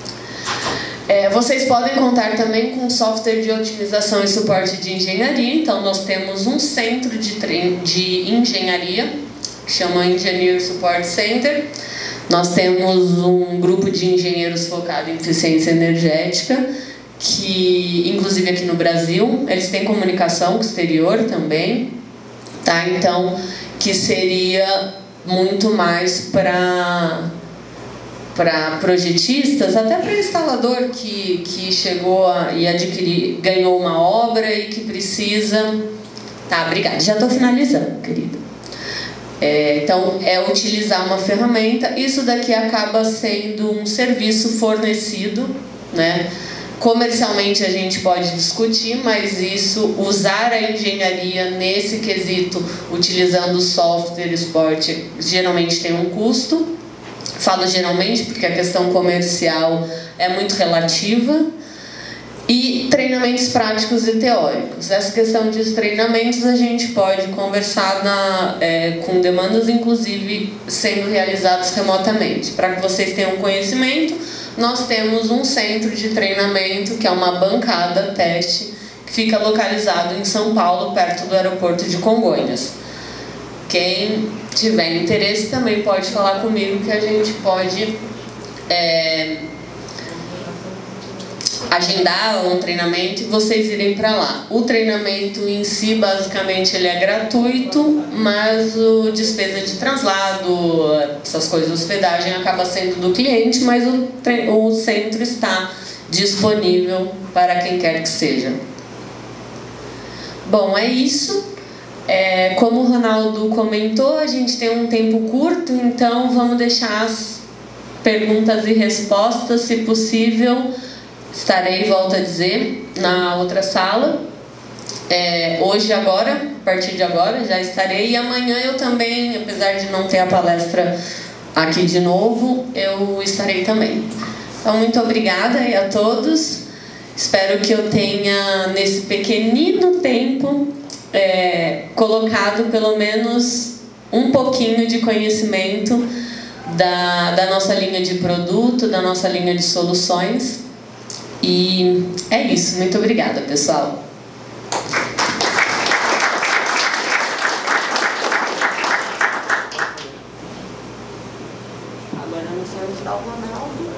É, vocês podem contar também com software de otimização e suporte de engenharia. Então, nós temos um centro de, de engenharia, que chama Engineer Support Center. Nós temos um grupo de engenheiros focado em eficiência energética, que, inclusive aqui no Brasil, eles têm comunicação com o exterior também. Tá? Então, que seria muito mais para para projetistas, até para instalador que, que chegou a, e adquirir, ganhou uma obra e que precisa... Tá, obrigada. Já estou finalizando, querida. É, então, é utilizar uma ferramenta. Isso daqui acaba sendo um serviço fornecido, né? Comercialmente a gente pode discutir, mas isso, usar a engenharia nesse quesito, utilizando software, esporte, geralmente tem um custo. Falo geralmente porque a questão comercial é muito relativa. E treinamentos práticos e teóricos. Essa questão de treinamentos a gente pode conversar na, é, com demandas, inclusive, sendo realizados remotamente. Para que vocês tenham conhecimento, nós temos um centro de treinamento, que é uma bancada teste, que fica localizado em São Paulo, perto do aeroporto de Congonhas. Quem tiver interesse também pode falar comigo, que a gente pode é, agendar um treinamento e vocês irem para lá. O treinamento em si, basicamente, ele é gratuito, mas a despesa de translado, essas coisas, hospedagem, acaba sendo do cliente, mas o, o centro está disponível para quem quer que seja. Bom, é isso. É, como o Ronaldo comentou, a gente tem um tempo curto, então vamos deixar as perguntas e respostas, se possível. Estarei, volto a dizer, na outra sala. É, hoje, agora, a partir de agora, já estarei. E amanhã eu também, apesar de não ter a palestra aqui de novo, eu estarei também. Então, muito obrigada a todos. Espero que eu tenha, nesse pequenino tempo, é, colocado pelo menos um pouquinho de conhecimento da, da nossa linha de produto, da nossa linha de soluções. E é isso. Muito obrigada, pessoal. Agora não sei onde está o Ronaldo.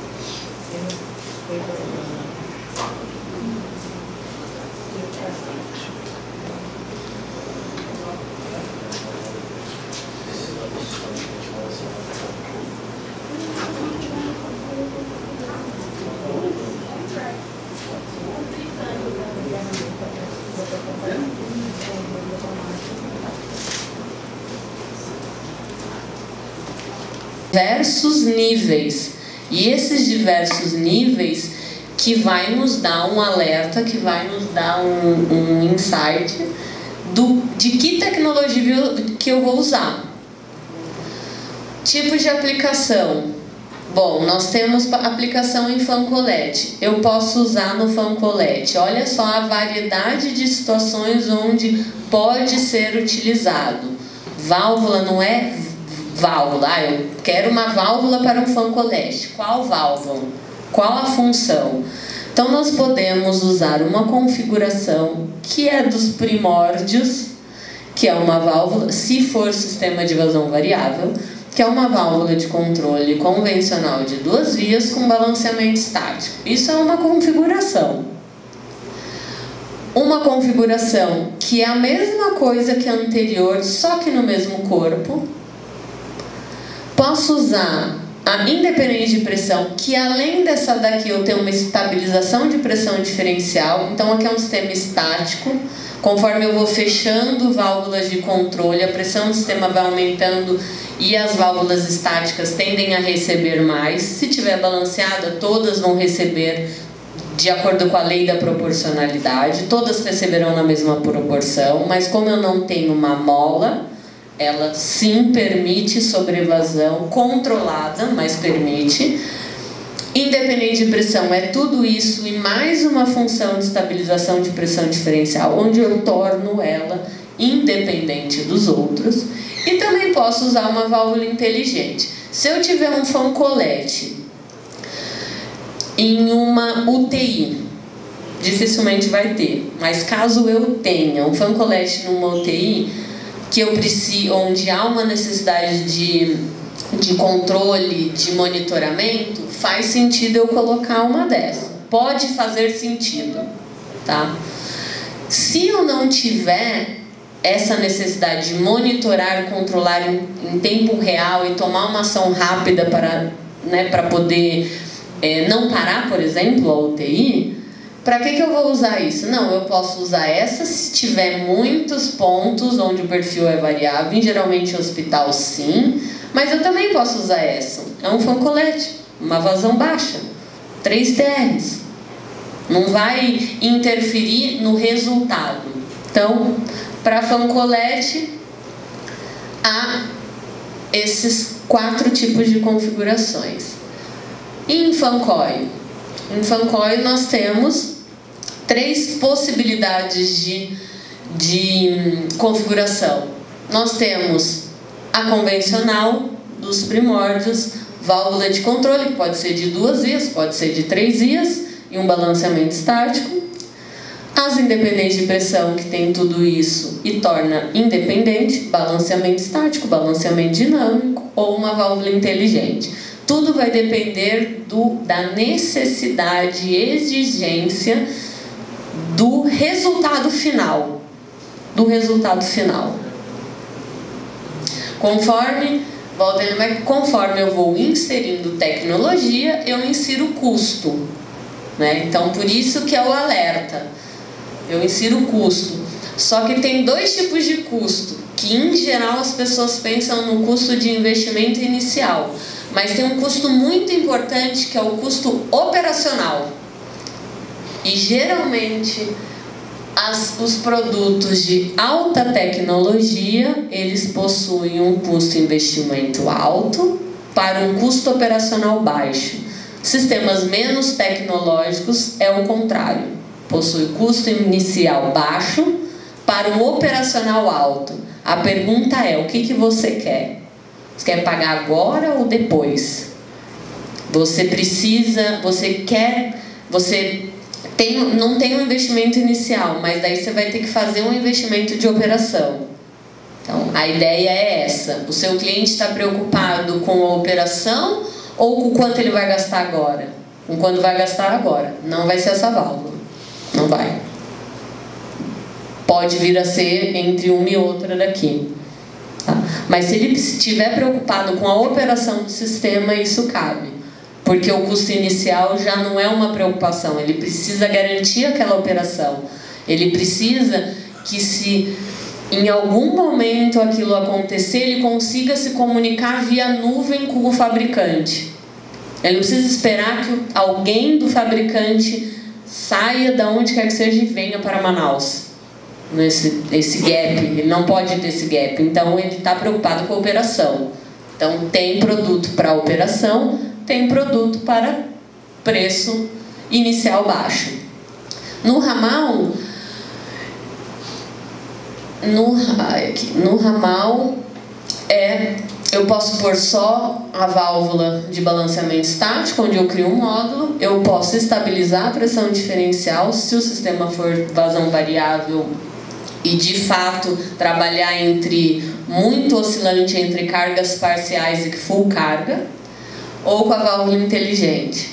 Diversos níveis, e esses diversos níveis que vai nos dar um alerta, que vai nos dar um, um insight do, de que tecnologia que eu vou usar. Tipos de aplicação. Bom, nós temos aplicação em fancolete. Eu posso usar no fancolete. Olha só a variedade de situações onde pode ser utilizado. Válvula não é válvula. Ah, eu quero uma válvula para um fancolete. Qual válvula? Qual a função? Então, nós podemos usar uma configuração que é dos primórdios, que é uma válvula, se for sistema de vazão variável, que é uma válvula de controle convencional de duas vias com balanceamento estático. Isso é uma configuração. Uma configuração que é a mesma coisa que a anterior, só que no mesmo corpo. Posso usar a independente de pressão, que além dessa daqui eu tenho uma estabilização de pressão diferencial. Então aqui é um sistema estático. Conforme eu vou fechando válvulas de controle, a pressão do sistema vai aumentando e as válvulas estáticas tendem a receber mais. Se tiver balanceada, todas vão receber de acordo com a lei da proporcionalidade, todas receberão na mesma proporção, mas como eu não tenho uma mola, ela sim permite sobrevasão controlada, mas permite. Independente de pressão é tudo isso e mais uma função de estabilização de pressão diferencial, onde eu torno ela independente dos outros. E também posso usar uma válvula inteligente. Se eu tiver um fancolete em uma U T I, dificilmente vai ter, mas caso eu tenha um fancolete numa U T I, que eu preciso, onde há uma necessidade de, de controle, de monitoramento, faz sentido eu colocar uma dessa. Pode fazer sentido, tá? Se eu não tiver essa necessidade de monitorar, controlar em, em tempo real e tomar uma ação rápida para, né, para poder é, não parar, por exemplo, a U T I, para que que eu vou usar isso? Não, eu posso usar essa se tiver muitos pontos onde o perfil é variável, e geralmente em hospital sim, mas eu também posso usar essa. É um fancolete, uma vazão baixa, três T Rs. Não vai interferir no resultado. Então, para fancolete, há esses quatro tipos de configurações. E em fancoil? Em fancoil nós temos três possibilidades de, de configuração. Nós temos a convencional dos primórdios, válvula de controle, que pode ser de duas vias, pode ser de três vias, e um balanceamento estático. As independentes de pressão, que tem tudo isso e torna independente, balanceamento estático, balanceamento dinâmico ou uma válvula inteligente. Tudo vai depender do, da necessidade e exigência do resultado final. Do resultado final. Conforme, conforme eu vou inserindo tecnologia, eu insiro custo. Né? Então, por isso que é o alerta. Eu insiro custo. Só que tem dois tipos de custo, que em geral as pessoas pensam no custo de investimento inicial. Mas tem um custo muito importante, que é o custo operacional. E geralmente as, os produtos de alta tecnologia, eles possuem um custo de investimento alto para um custo operacional baixo. Sistemas menos tecnológicos é o contrário. Possui custo inicial baixo para um operacional alto. A pergunta é, o que, que você quer? Você quer pagar agora ou depois? Você precisa, você quer, você tem, não tem um investimento inicial, mas daí você vai ter que fazer um investimento de operação. Então, a ideia é essa. O seu cliente está preocupado com a operação ou com quanto ele vai gastar agora? Com quanto vai gastar agora. Não vai ser essa válvula. Não vai. Pode vir a ser entre uma e outra daqui. Tá? Mas se ele estiver preocupado com a operação do sistema, isso cabe. Porque o custo inicial já não é uma preocupação. Ele precisa garantir aquela operação. Ele precisa que, se em algum momento aquilo acontecer, ele consiga se comunicar via nuvem com o fabricante. Ele não precisa esperar que alguém do fabricante saia da onde quer que seja e venha para Manaus. Nesse, esse gap, ele não pode ter esse gap. Então ele está preocupado com a operação. Então tem produto para operação, tem produto para preço inicial baixo. No ramal, no, no ramal é, eu posso pôr só a válvula de balanceamento estático, onde eu crio um módulo. Eu posso estabilizar a pressão diferencial se o sistema for vazão variável e de fato trabalhar entre muito oscilante entre cargas parciais e full carga, ou com a válvula inteligente.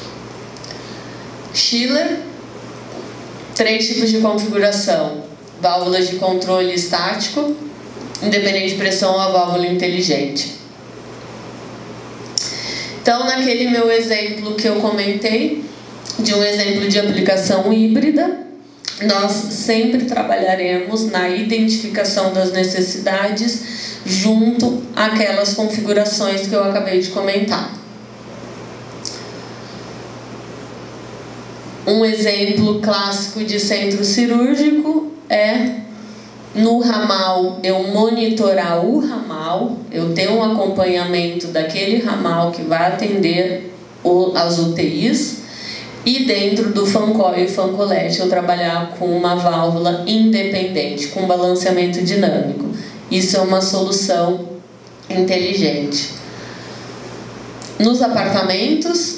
Schiller, três tipos de configuração: válvulas de controle estático, independente de pressão, ou a válvula inteligente. Então, naquele meu exemplo que eu comentei, de um exemplo de aplicação híbrida, nós sempre trabalharemos na identificação das necessidades junto àquelas configurações que eu acabei de comentar. Um exemplo clássico de centro cirúrgico é, no ramal, eu monitorar o ramal, eu ter um acompanhamento daquele ramal que vai atender as U T Is, e dentro do Fancol e Fancolete eu trabalhar com uma válvula independente, com balanceamento dinâmico. Isso é uma solução inteligente. Nos apartamentos,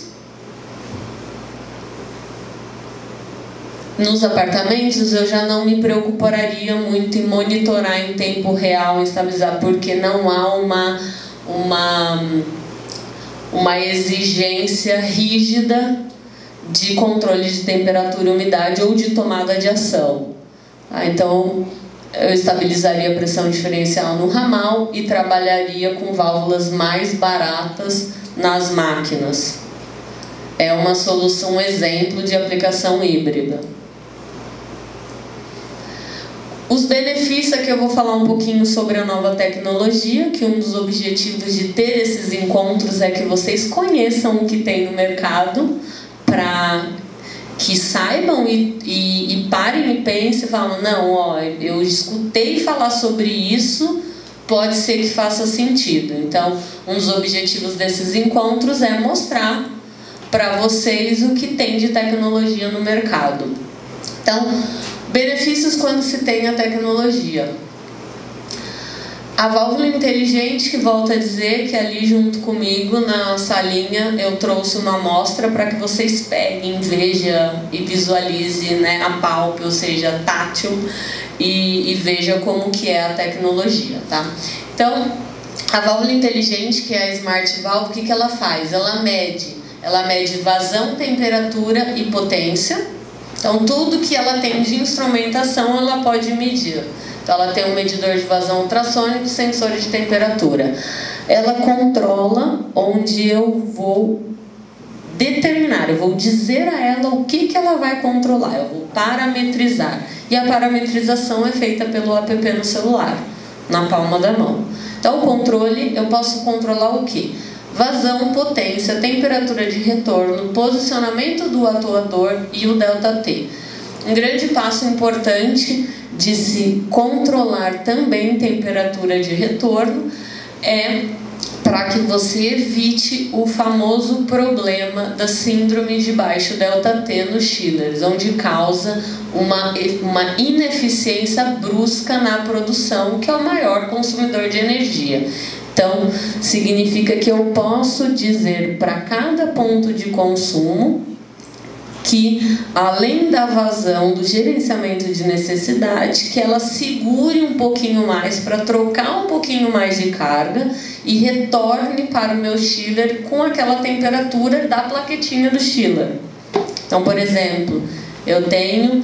Nos apartamentos eu já não me preocuparia muito em monitorar em tempo real, estabilizar, porque não há uma, uma, uma exigência rígida de controle de temperatura e umidade ou de tomada de ação. Tá? Então, eu estabilizaria a pressão diferencial no ramal e trabalharia com válvulas mais baratas nas máquinas. É uma solução, um exemplo de aplicação híbrida. Os benefícios, aqui eu vou falar um pouquinho sobre a nova tecnologia, que um dos objetivos de ter esses encontros é que vocês conheçam o que tem no mercado, para que saibam e, e, e parem e pensem e falam, não, ó, eu escutei falar sobre isso, pode ser que faça sentido. Então, um dos objetivos desses encontros é mostrar para vocês o que tem de tecnologia no mercado. Então, benefícios quando se tem a tecnologia. A válvula inteligente, que volta a dizer que ali junto comigo na salinha eu trouxe uma amostra para que vocês peguem, vejam e visualizem, né, a palpe, ou seja, tátil, e, e vejam como que é a tecnologia, tá? Então, a válvula inteligente, que é a Smart Valve, o que, que ela faz? Ela mede, ela mede vazão, temperatura e potência. Então, tudo que ela tem de instrumentação, ela pode medir. Então, ela tem um medidor de vazão ultrassônico e sensor de temperatura. Ela controla onde eu vou determinar, eu vou dizer a ela o que, que ela vai controlar, eu vou parametrizar. E a parametrização é feita pelo app no celular, na palma da mão. Então, o controle, eu posso controlar o quê? Vazão, potência, temperatura de retorno, posicionamento do atuador e o delta-T. Um grande passo importante de se controlar também temperatura de retorno é para que você evite o famoso problema da síndrome de baixo delta-T nos chillers, onde causa uma, uma ineficiência brusca na produção, que é o maior consumidor de energia. Então, significa que eu posso dizer para cada ponto de consumo que, além da vazão, do gerenciamento de necessidade, que ela segure um pouquinho mais para trocar um pouquinho mais de carga e retorne para o meu chiller com aquela temperatura da plaquetinha do chiller. Então, por exemplo, eu tenho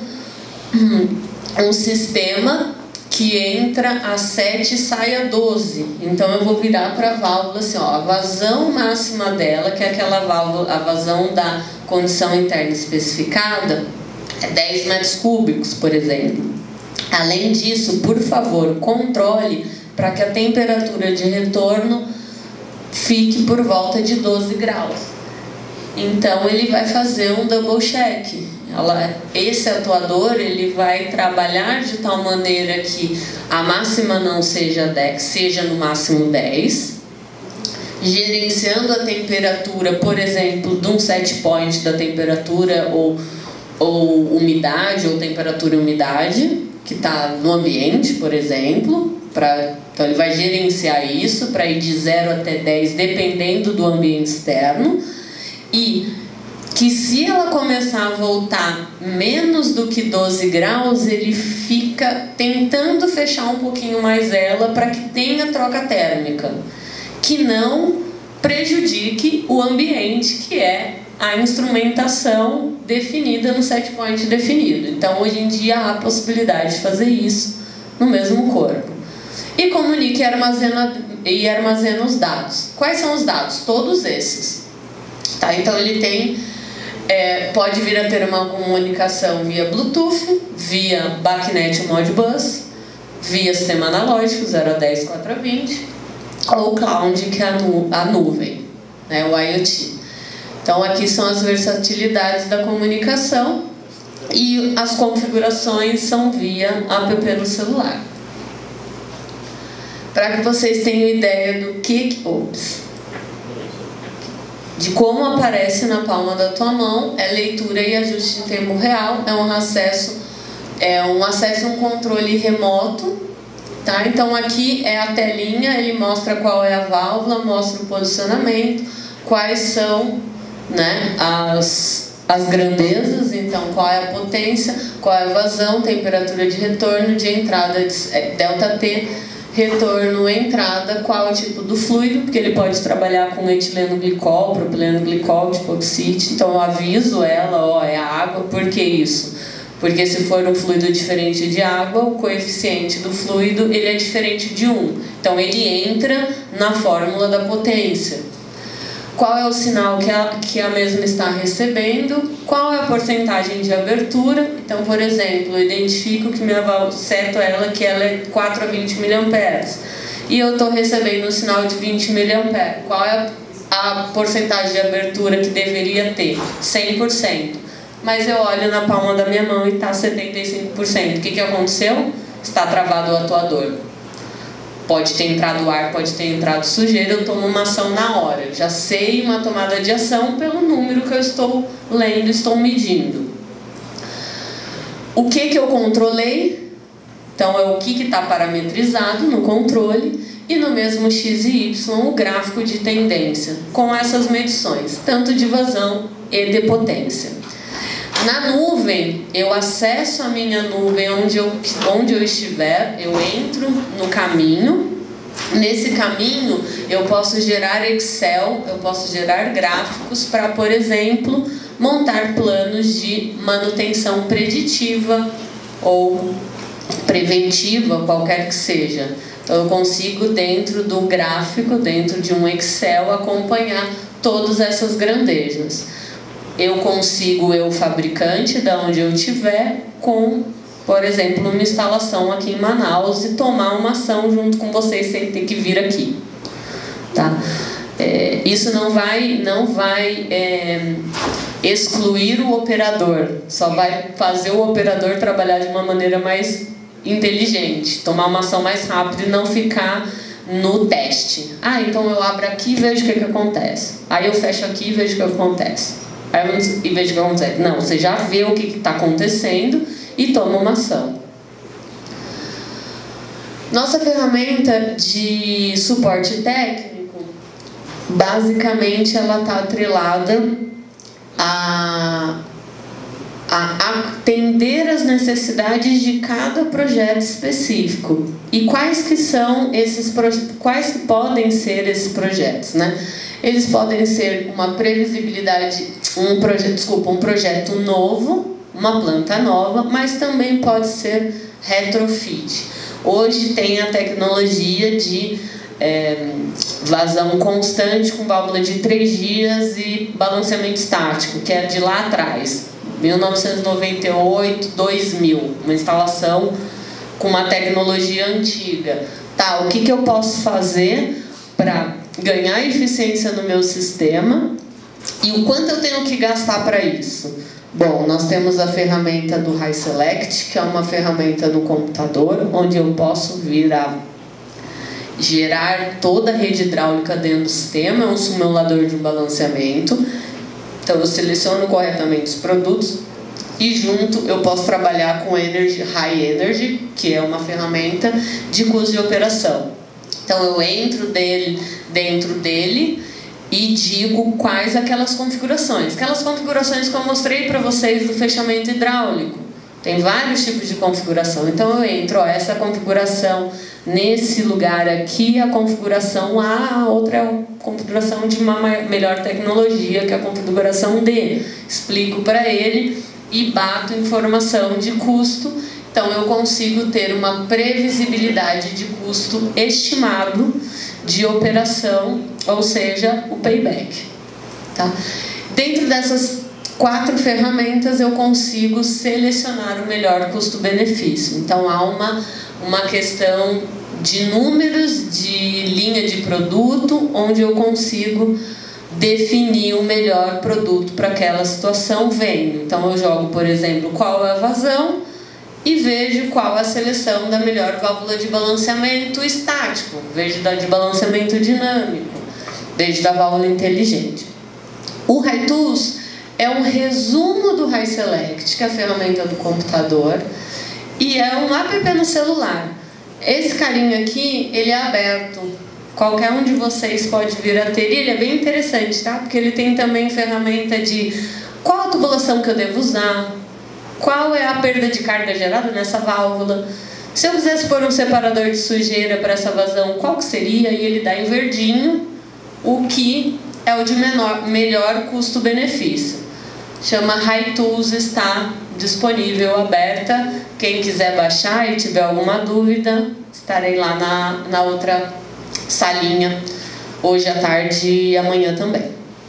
um sistema que entra a sete e sai a doze. Então eu vou virar para a válvula assim, ó, a vazão máxima dela, que é aquela válvula, a vazão da condição interna especificada, é dez metros cúbicos, por exemplo. Além disso, por favor, controle para que a temperatura de retorno fique por volta de doze graus. Então ele vai fazer um double check. Ela, esse atuador ele vai trabalhar de tal maneira que a máxima não seja dez, seja no máximo dez, gerenciando a temperatura, por exemplo, de um set point da temperatura ou, ou umidade, ou temperatura e umidade, que está no ambiente, por exemplo. Pra, então ele vai gerenciar isso para ir de zero até dez, dependendo do ambiente externo. E que se ela começar a voltar menos do que doze graus, ele fica tentando fechar um pouquinho mais ela para que tenha troca térmica, que não prejudique o ambiente, que é a instrumentação definida no set point definido. Então, hoje em dia, há a possibilidade de fazer isso no mesmo corpo. E comunica e armazena, e armazena os dados. Quais são os dados? Todos esses. Tá? Então ele tem, é, pode vir a ter uma comunicação via Bluetooth, via BACnet Modbus, via sistema analógico zero a dez, quatro a vinte, ou cloud, que é a, nu a nuvem, né, o IoT. Então aqui são as versatilidades da comunicação e as configurações são via app no celular. Para que vocês tenham ideia do que, ops, de como aparece na palma da tua mão, é leitura e ajuste em tempo real, é um acesso, é um acesso a um controle remoto, tá? Então aqui é a telinha, ele mostra qual é a válvula, mostra o posicionamento, quais são, né, as, as grandezas, então qual é a potência, qual é a vazão, temperatura de retorno, de entrada, de, delta T, retorno, entrada, qual é o tipo do fluido, porque ele pode trabalhar com etileno glicol, propileno glicol, tipo oxite, então eu aviso ela, ó, é água. Por que isso? Porque se for um fluido diferente de água, o coeficiente do fluido ele é diferente de um, então ele entra na fórmula da potência. Qual é o sinal que a, que a mesma está recebendo, qual é a porcentagem de abertura. Então, por exemplo, eu identifico que minha válvula, seto ela que ela é quatro a vinte miliamperes e eu estou recebendo um sinal de vinte miliamperes. Qual é a, a porcentagem de abertura que deveria ter? cem por cento. Mas eu olho na palma da minha mão e está setenta e cinco por cento. O que, que aconteceu? Está travado o atuador. Pode ter entrado ar, pode ter entrado sujeira, eu tomo uma ação na hora. Eu já sei uma tomada de ação pelo número que eu estou lendo, estou medindo. O que que eu controlei? Então é o que está parametrizado no controle e no mesmo X e Y o gráfico de tendência, com essas medições, tanto de vazão e de potência. Na nuvem, eu acesso a minha nuvem onde eu, onde eu estiver, eu entro no caminho. Nesse caminho, eu posso gerar Excel, eu posso gerar gráficos para, por exemplo, montar planos de manutenção preditiva ou preventiva, qualquer que seja. Então, eu consigo, dentro do gráfico, dentro de um Excel, acompanhar todas essas grandezas. Eu consigo, eu fabricante, da onde eu estiver, com, por exemplo, uma instalação aqui em Manaus e tomar uma ação junto com vocês sem ter que vir aqui, tá? É, isso não vai, não vai é, excluir o operador, só vai fazer o operador trabalhar de uma maneira mais inteligente, tomar uma ação mais rápida e não ficar no teste. Ah, então eu abro aqui e vejo o que, que acontece. Aí eu fecho aqui e vejo o que acontece. Aí eu, e vejo o que acontece. Não, você já vê o que está acontecendo e toma uma ação. Nossa ferramenta de suporte técnico, basicamente, ela está atrelada a, a atender as necessidades de cada projeto específico. E quais que são esses quais que podem ser esses projetos, né? Eles podem ser uma previsibilidade, um projeto, desculpa, um projeto novo, uma planta nova, mas também pode ser retrofit. Hoje tem a tecnologia de é, vazão constante com válvula de três dias e balanceamento estático, que é de lá atrás, mil novecentos e noventa e oito, dois mil, uma instalação com uma tecnologia antiga. Tá, o que, que eu posso fazer para ganhar eficiência no meu sistema e o quanto eu tenho que gastar para isso? Bom, nós temos a ferramenta do High Select, que é uma ferramenta no computador, onde eu posso vir a gerar toda a rede hidráulica dentro do sistema, é um simulador de um balanceamento. Então eu seleciono corretamente os produtos e junto eu posso trabalhar com Energy, High Energy, que é uma ferramenta de custo de operação. Então eu entro dele, dentro dele e digo quais aquelas configurações. Aquelas configurações que eu mostrei para vocês do fechamento hidráulico. Tem vários tipos de configuração. Então eu entro, ó, essa configuração nesse lugar aqui, a configuração A, a outra é a configuração de uma melhor tecnologia, que é a configuração D. Explico para ele e bato informação de custo. Então eu consigo ter uma previsibilidade de custo estimado de operação, ou seja, o payback. Tá? Dentro dessas quatro ferramentas eu consigo selecionar o melhor custo-benefício. Então há uma, uma questão de números, de linha de produto, onde eu consigo definir o melhor produto para aquela situação vendo. Então eu jogo, por exemplo, qual é a vazão e vejo qual é a seleção da melhor válvula de balanceamento estático, vejo da de balanceamento dinâmico, vejo da válvula inteligente. O RaiTools é um resumo do RaiSelect, que é a ferramenta do computador, e é um app no celular. Esse carinha aqui, ele é aberto. Qualquer um de vocês pode vir a ter, e ele é bem interessante, tá? Porque ele tem também ferramenta de qual a tubulação que eu devo usar, qual é a perda de carga gerada nessa válvula. Se eu quisesse pôr um separador de sujeira para essa vazão, qual que seria? E ele dá em verdinho o que é o de menor, melhor custo-benefício. Chama RaiTools, está disponível, aberta. Quem quiser baixar e tiver alguma dúvida, estarei lá na, na outra salinha, hoje à tarde e amanhã também.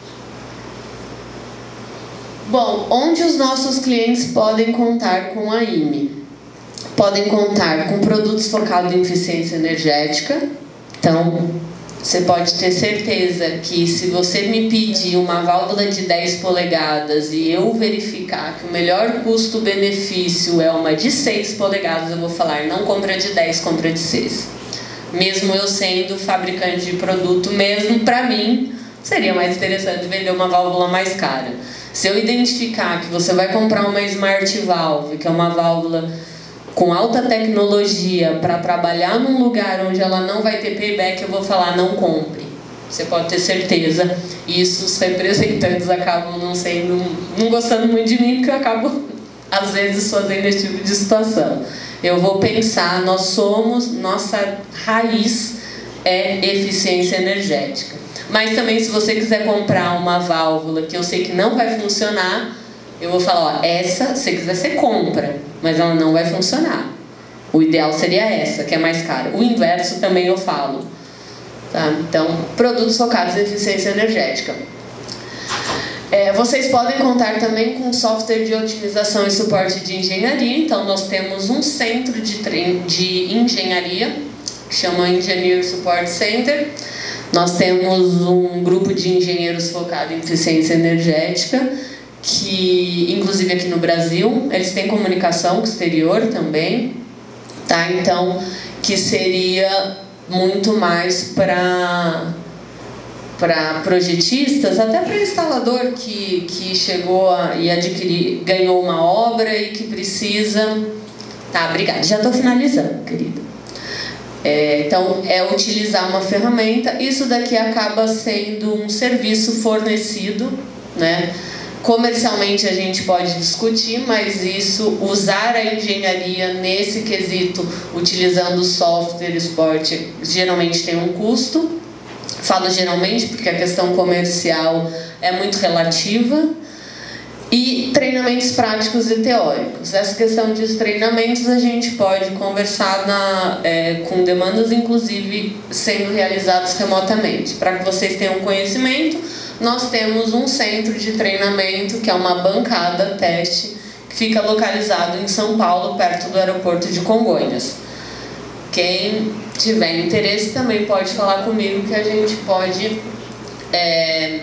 Bom, onde os nossos clientes podem contar com a I M E? Podem contar com produtos focados em eficiência energética. Então, você pode ter certeza que se você me pedir uma válvula de dez polegadas e eu verificar que o melhor custo-benefício é uma de seis polegadas, eu vou falar, não compra de dez, compra de seis. Mesmo eu sendo fabricante de produto, mesmo para mim, seria mais interessante vender uma válvula mais cara. Se eu identificar que você vai comprar uma Smart Valve, que é uma válvula com alta tecnologia para trabalhar num lugar onde ela não vai ter payback, eu vou falar, não compre. Você pode ter certeza. Isso os representantes acabam não sendo, não gostando muito de mim, porque eu acabo, às vezes, fazendo esse tipo de situação. Eu vou pensar, nós somos, nossa raiz é eficiência energética. Mas também, se você quiser comprar uma válvula que eu sei que não vai funcionar, eu vou falar, ó, essa, se você quiser, você compra, mas ela não vai funcionar. O ideal seria essa, que é mais cara. O inverso também eu falo. Tá? Então, produtos focados em eficiência energética. É, vocês podem contar também com software de otimização e suporte de engenharia. Então, nós temos um centro de, de engenharia, que chama Engineer Support Center. Nós temos um grupo de engenheiros focado em eficiência energética, que, inclusive aqui no Brasil, eles têm comunicação com o exterior também, tá? Então, que seria muito mais para para projetistas, até para instalador que, que chegou a, e adquirir, ganhou uma obra e que precisa... Tá, obrigada. Já estou finalizando, querida. É, então, é utilizar uma ferramenta. Isso daqui acaba sendo um serviço fornecido, né? Comercialmente a gente pode discutir, mas isso, usar a engenharia nesse quesito, utilizando software e suporte, geralmente tem um custo. Falo geralmente porque a questão comercial é muito relativa. E treinamentos práticos e teóricos. Essa questão de treinamentos a gente pode conversar na, é, com demandas, inclusive, sendo realizados remotamente. Para que vocês tenham conhecimento, nós temos um centro de treinamento, que é uma bancada teste, que fica localizado em São Paulo, perto do aeroporto de Congonhas. Quem tiver interesse também pode falar comigo, que a gente pode é,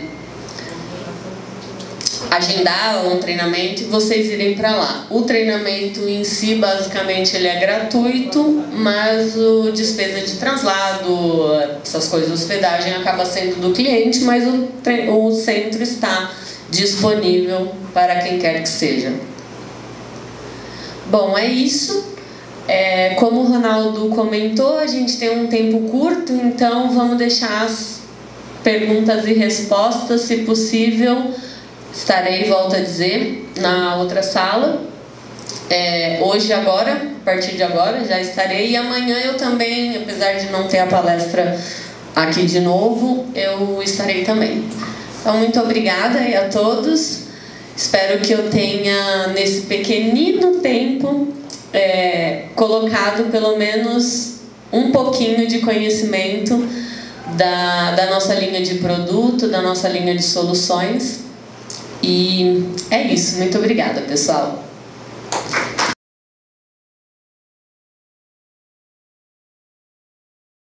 agendar um treinamento e vocês irem para lá. O treinamento em si, basicamente, ele é gratuito, mas a despesa de translado, essas coisas, hospedagem, acaba sendo do cliente, mas o, o centro está disponível para quem quer que seja. Bom, é isso. É, como o Ronaldo comentou, a gente tem um tempo curto, então vamos deixar as perguntas e respostas, se possível. Estarei, volto a dizer, na outra sala. É, hoje, agora, a partir de agora, já estarei. E amanhã eu também, apesar de não ter a palestra aqui de novo, eu estarei também. Então, muito obrigada a todos. Espero que eu tenha, nesse pequenino tempo, é, colocado pelo menos um pouquinho de conhecimento da, da nossa linha de produto, da nossa linha de soluções. E é isso. Muito obrigada, pessoal.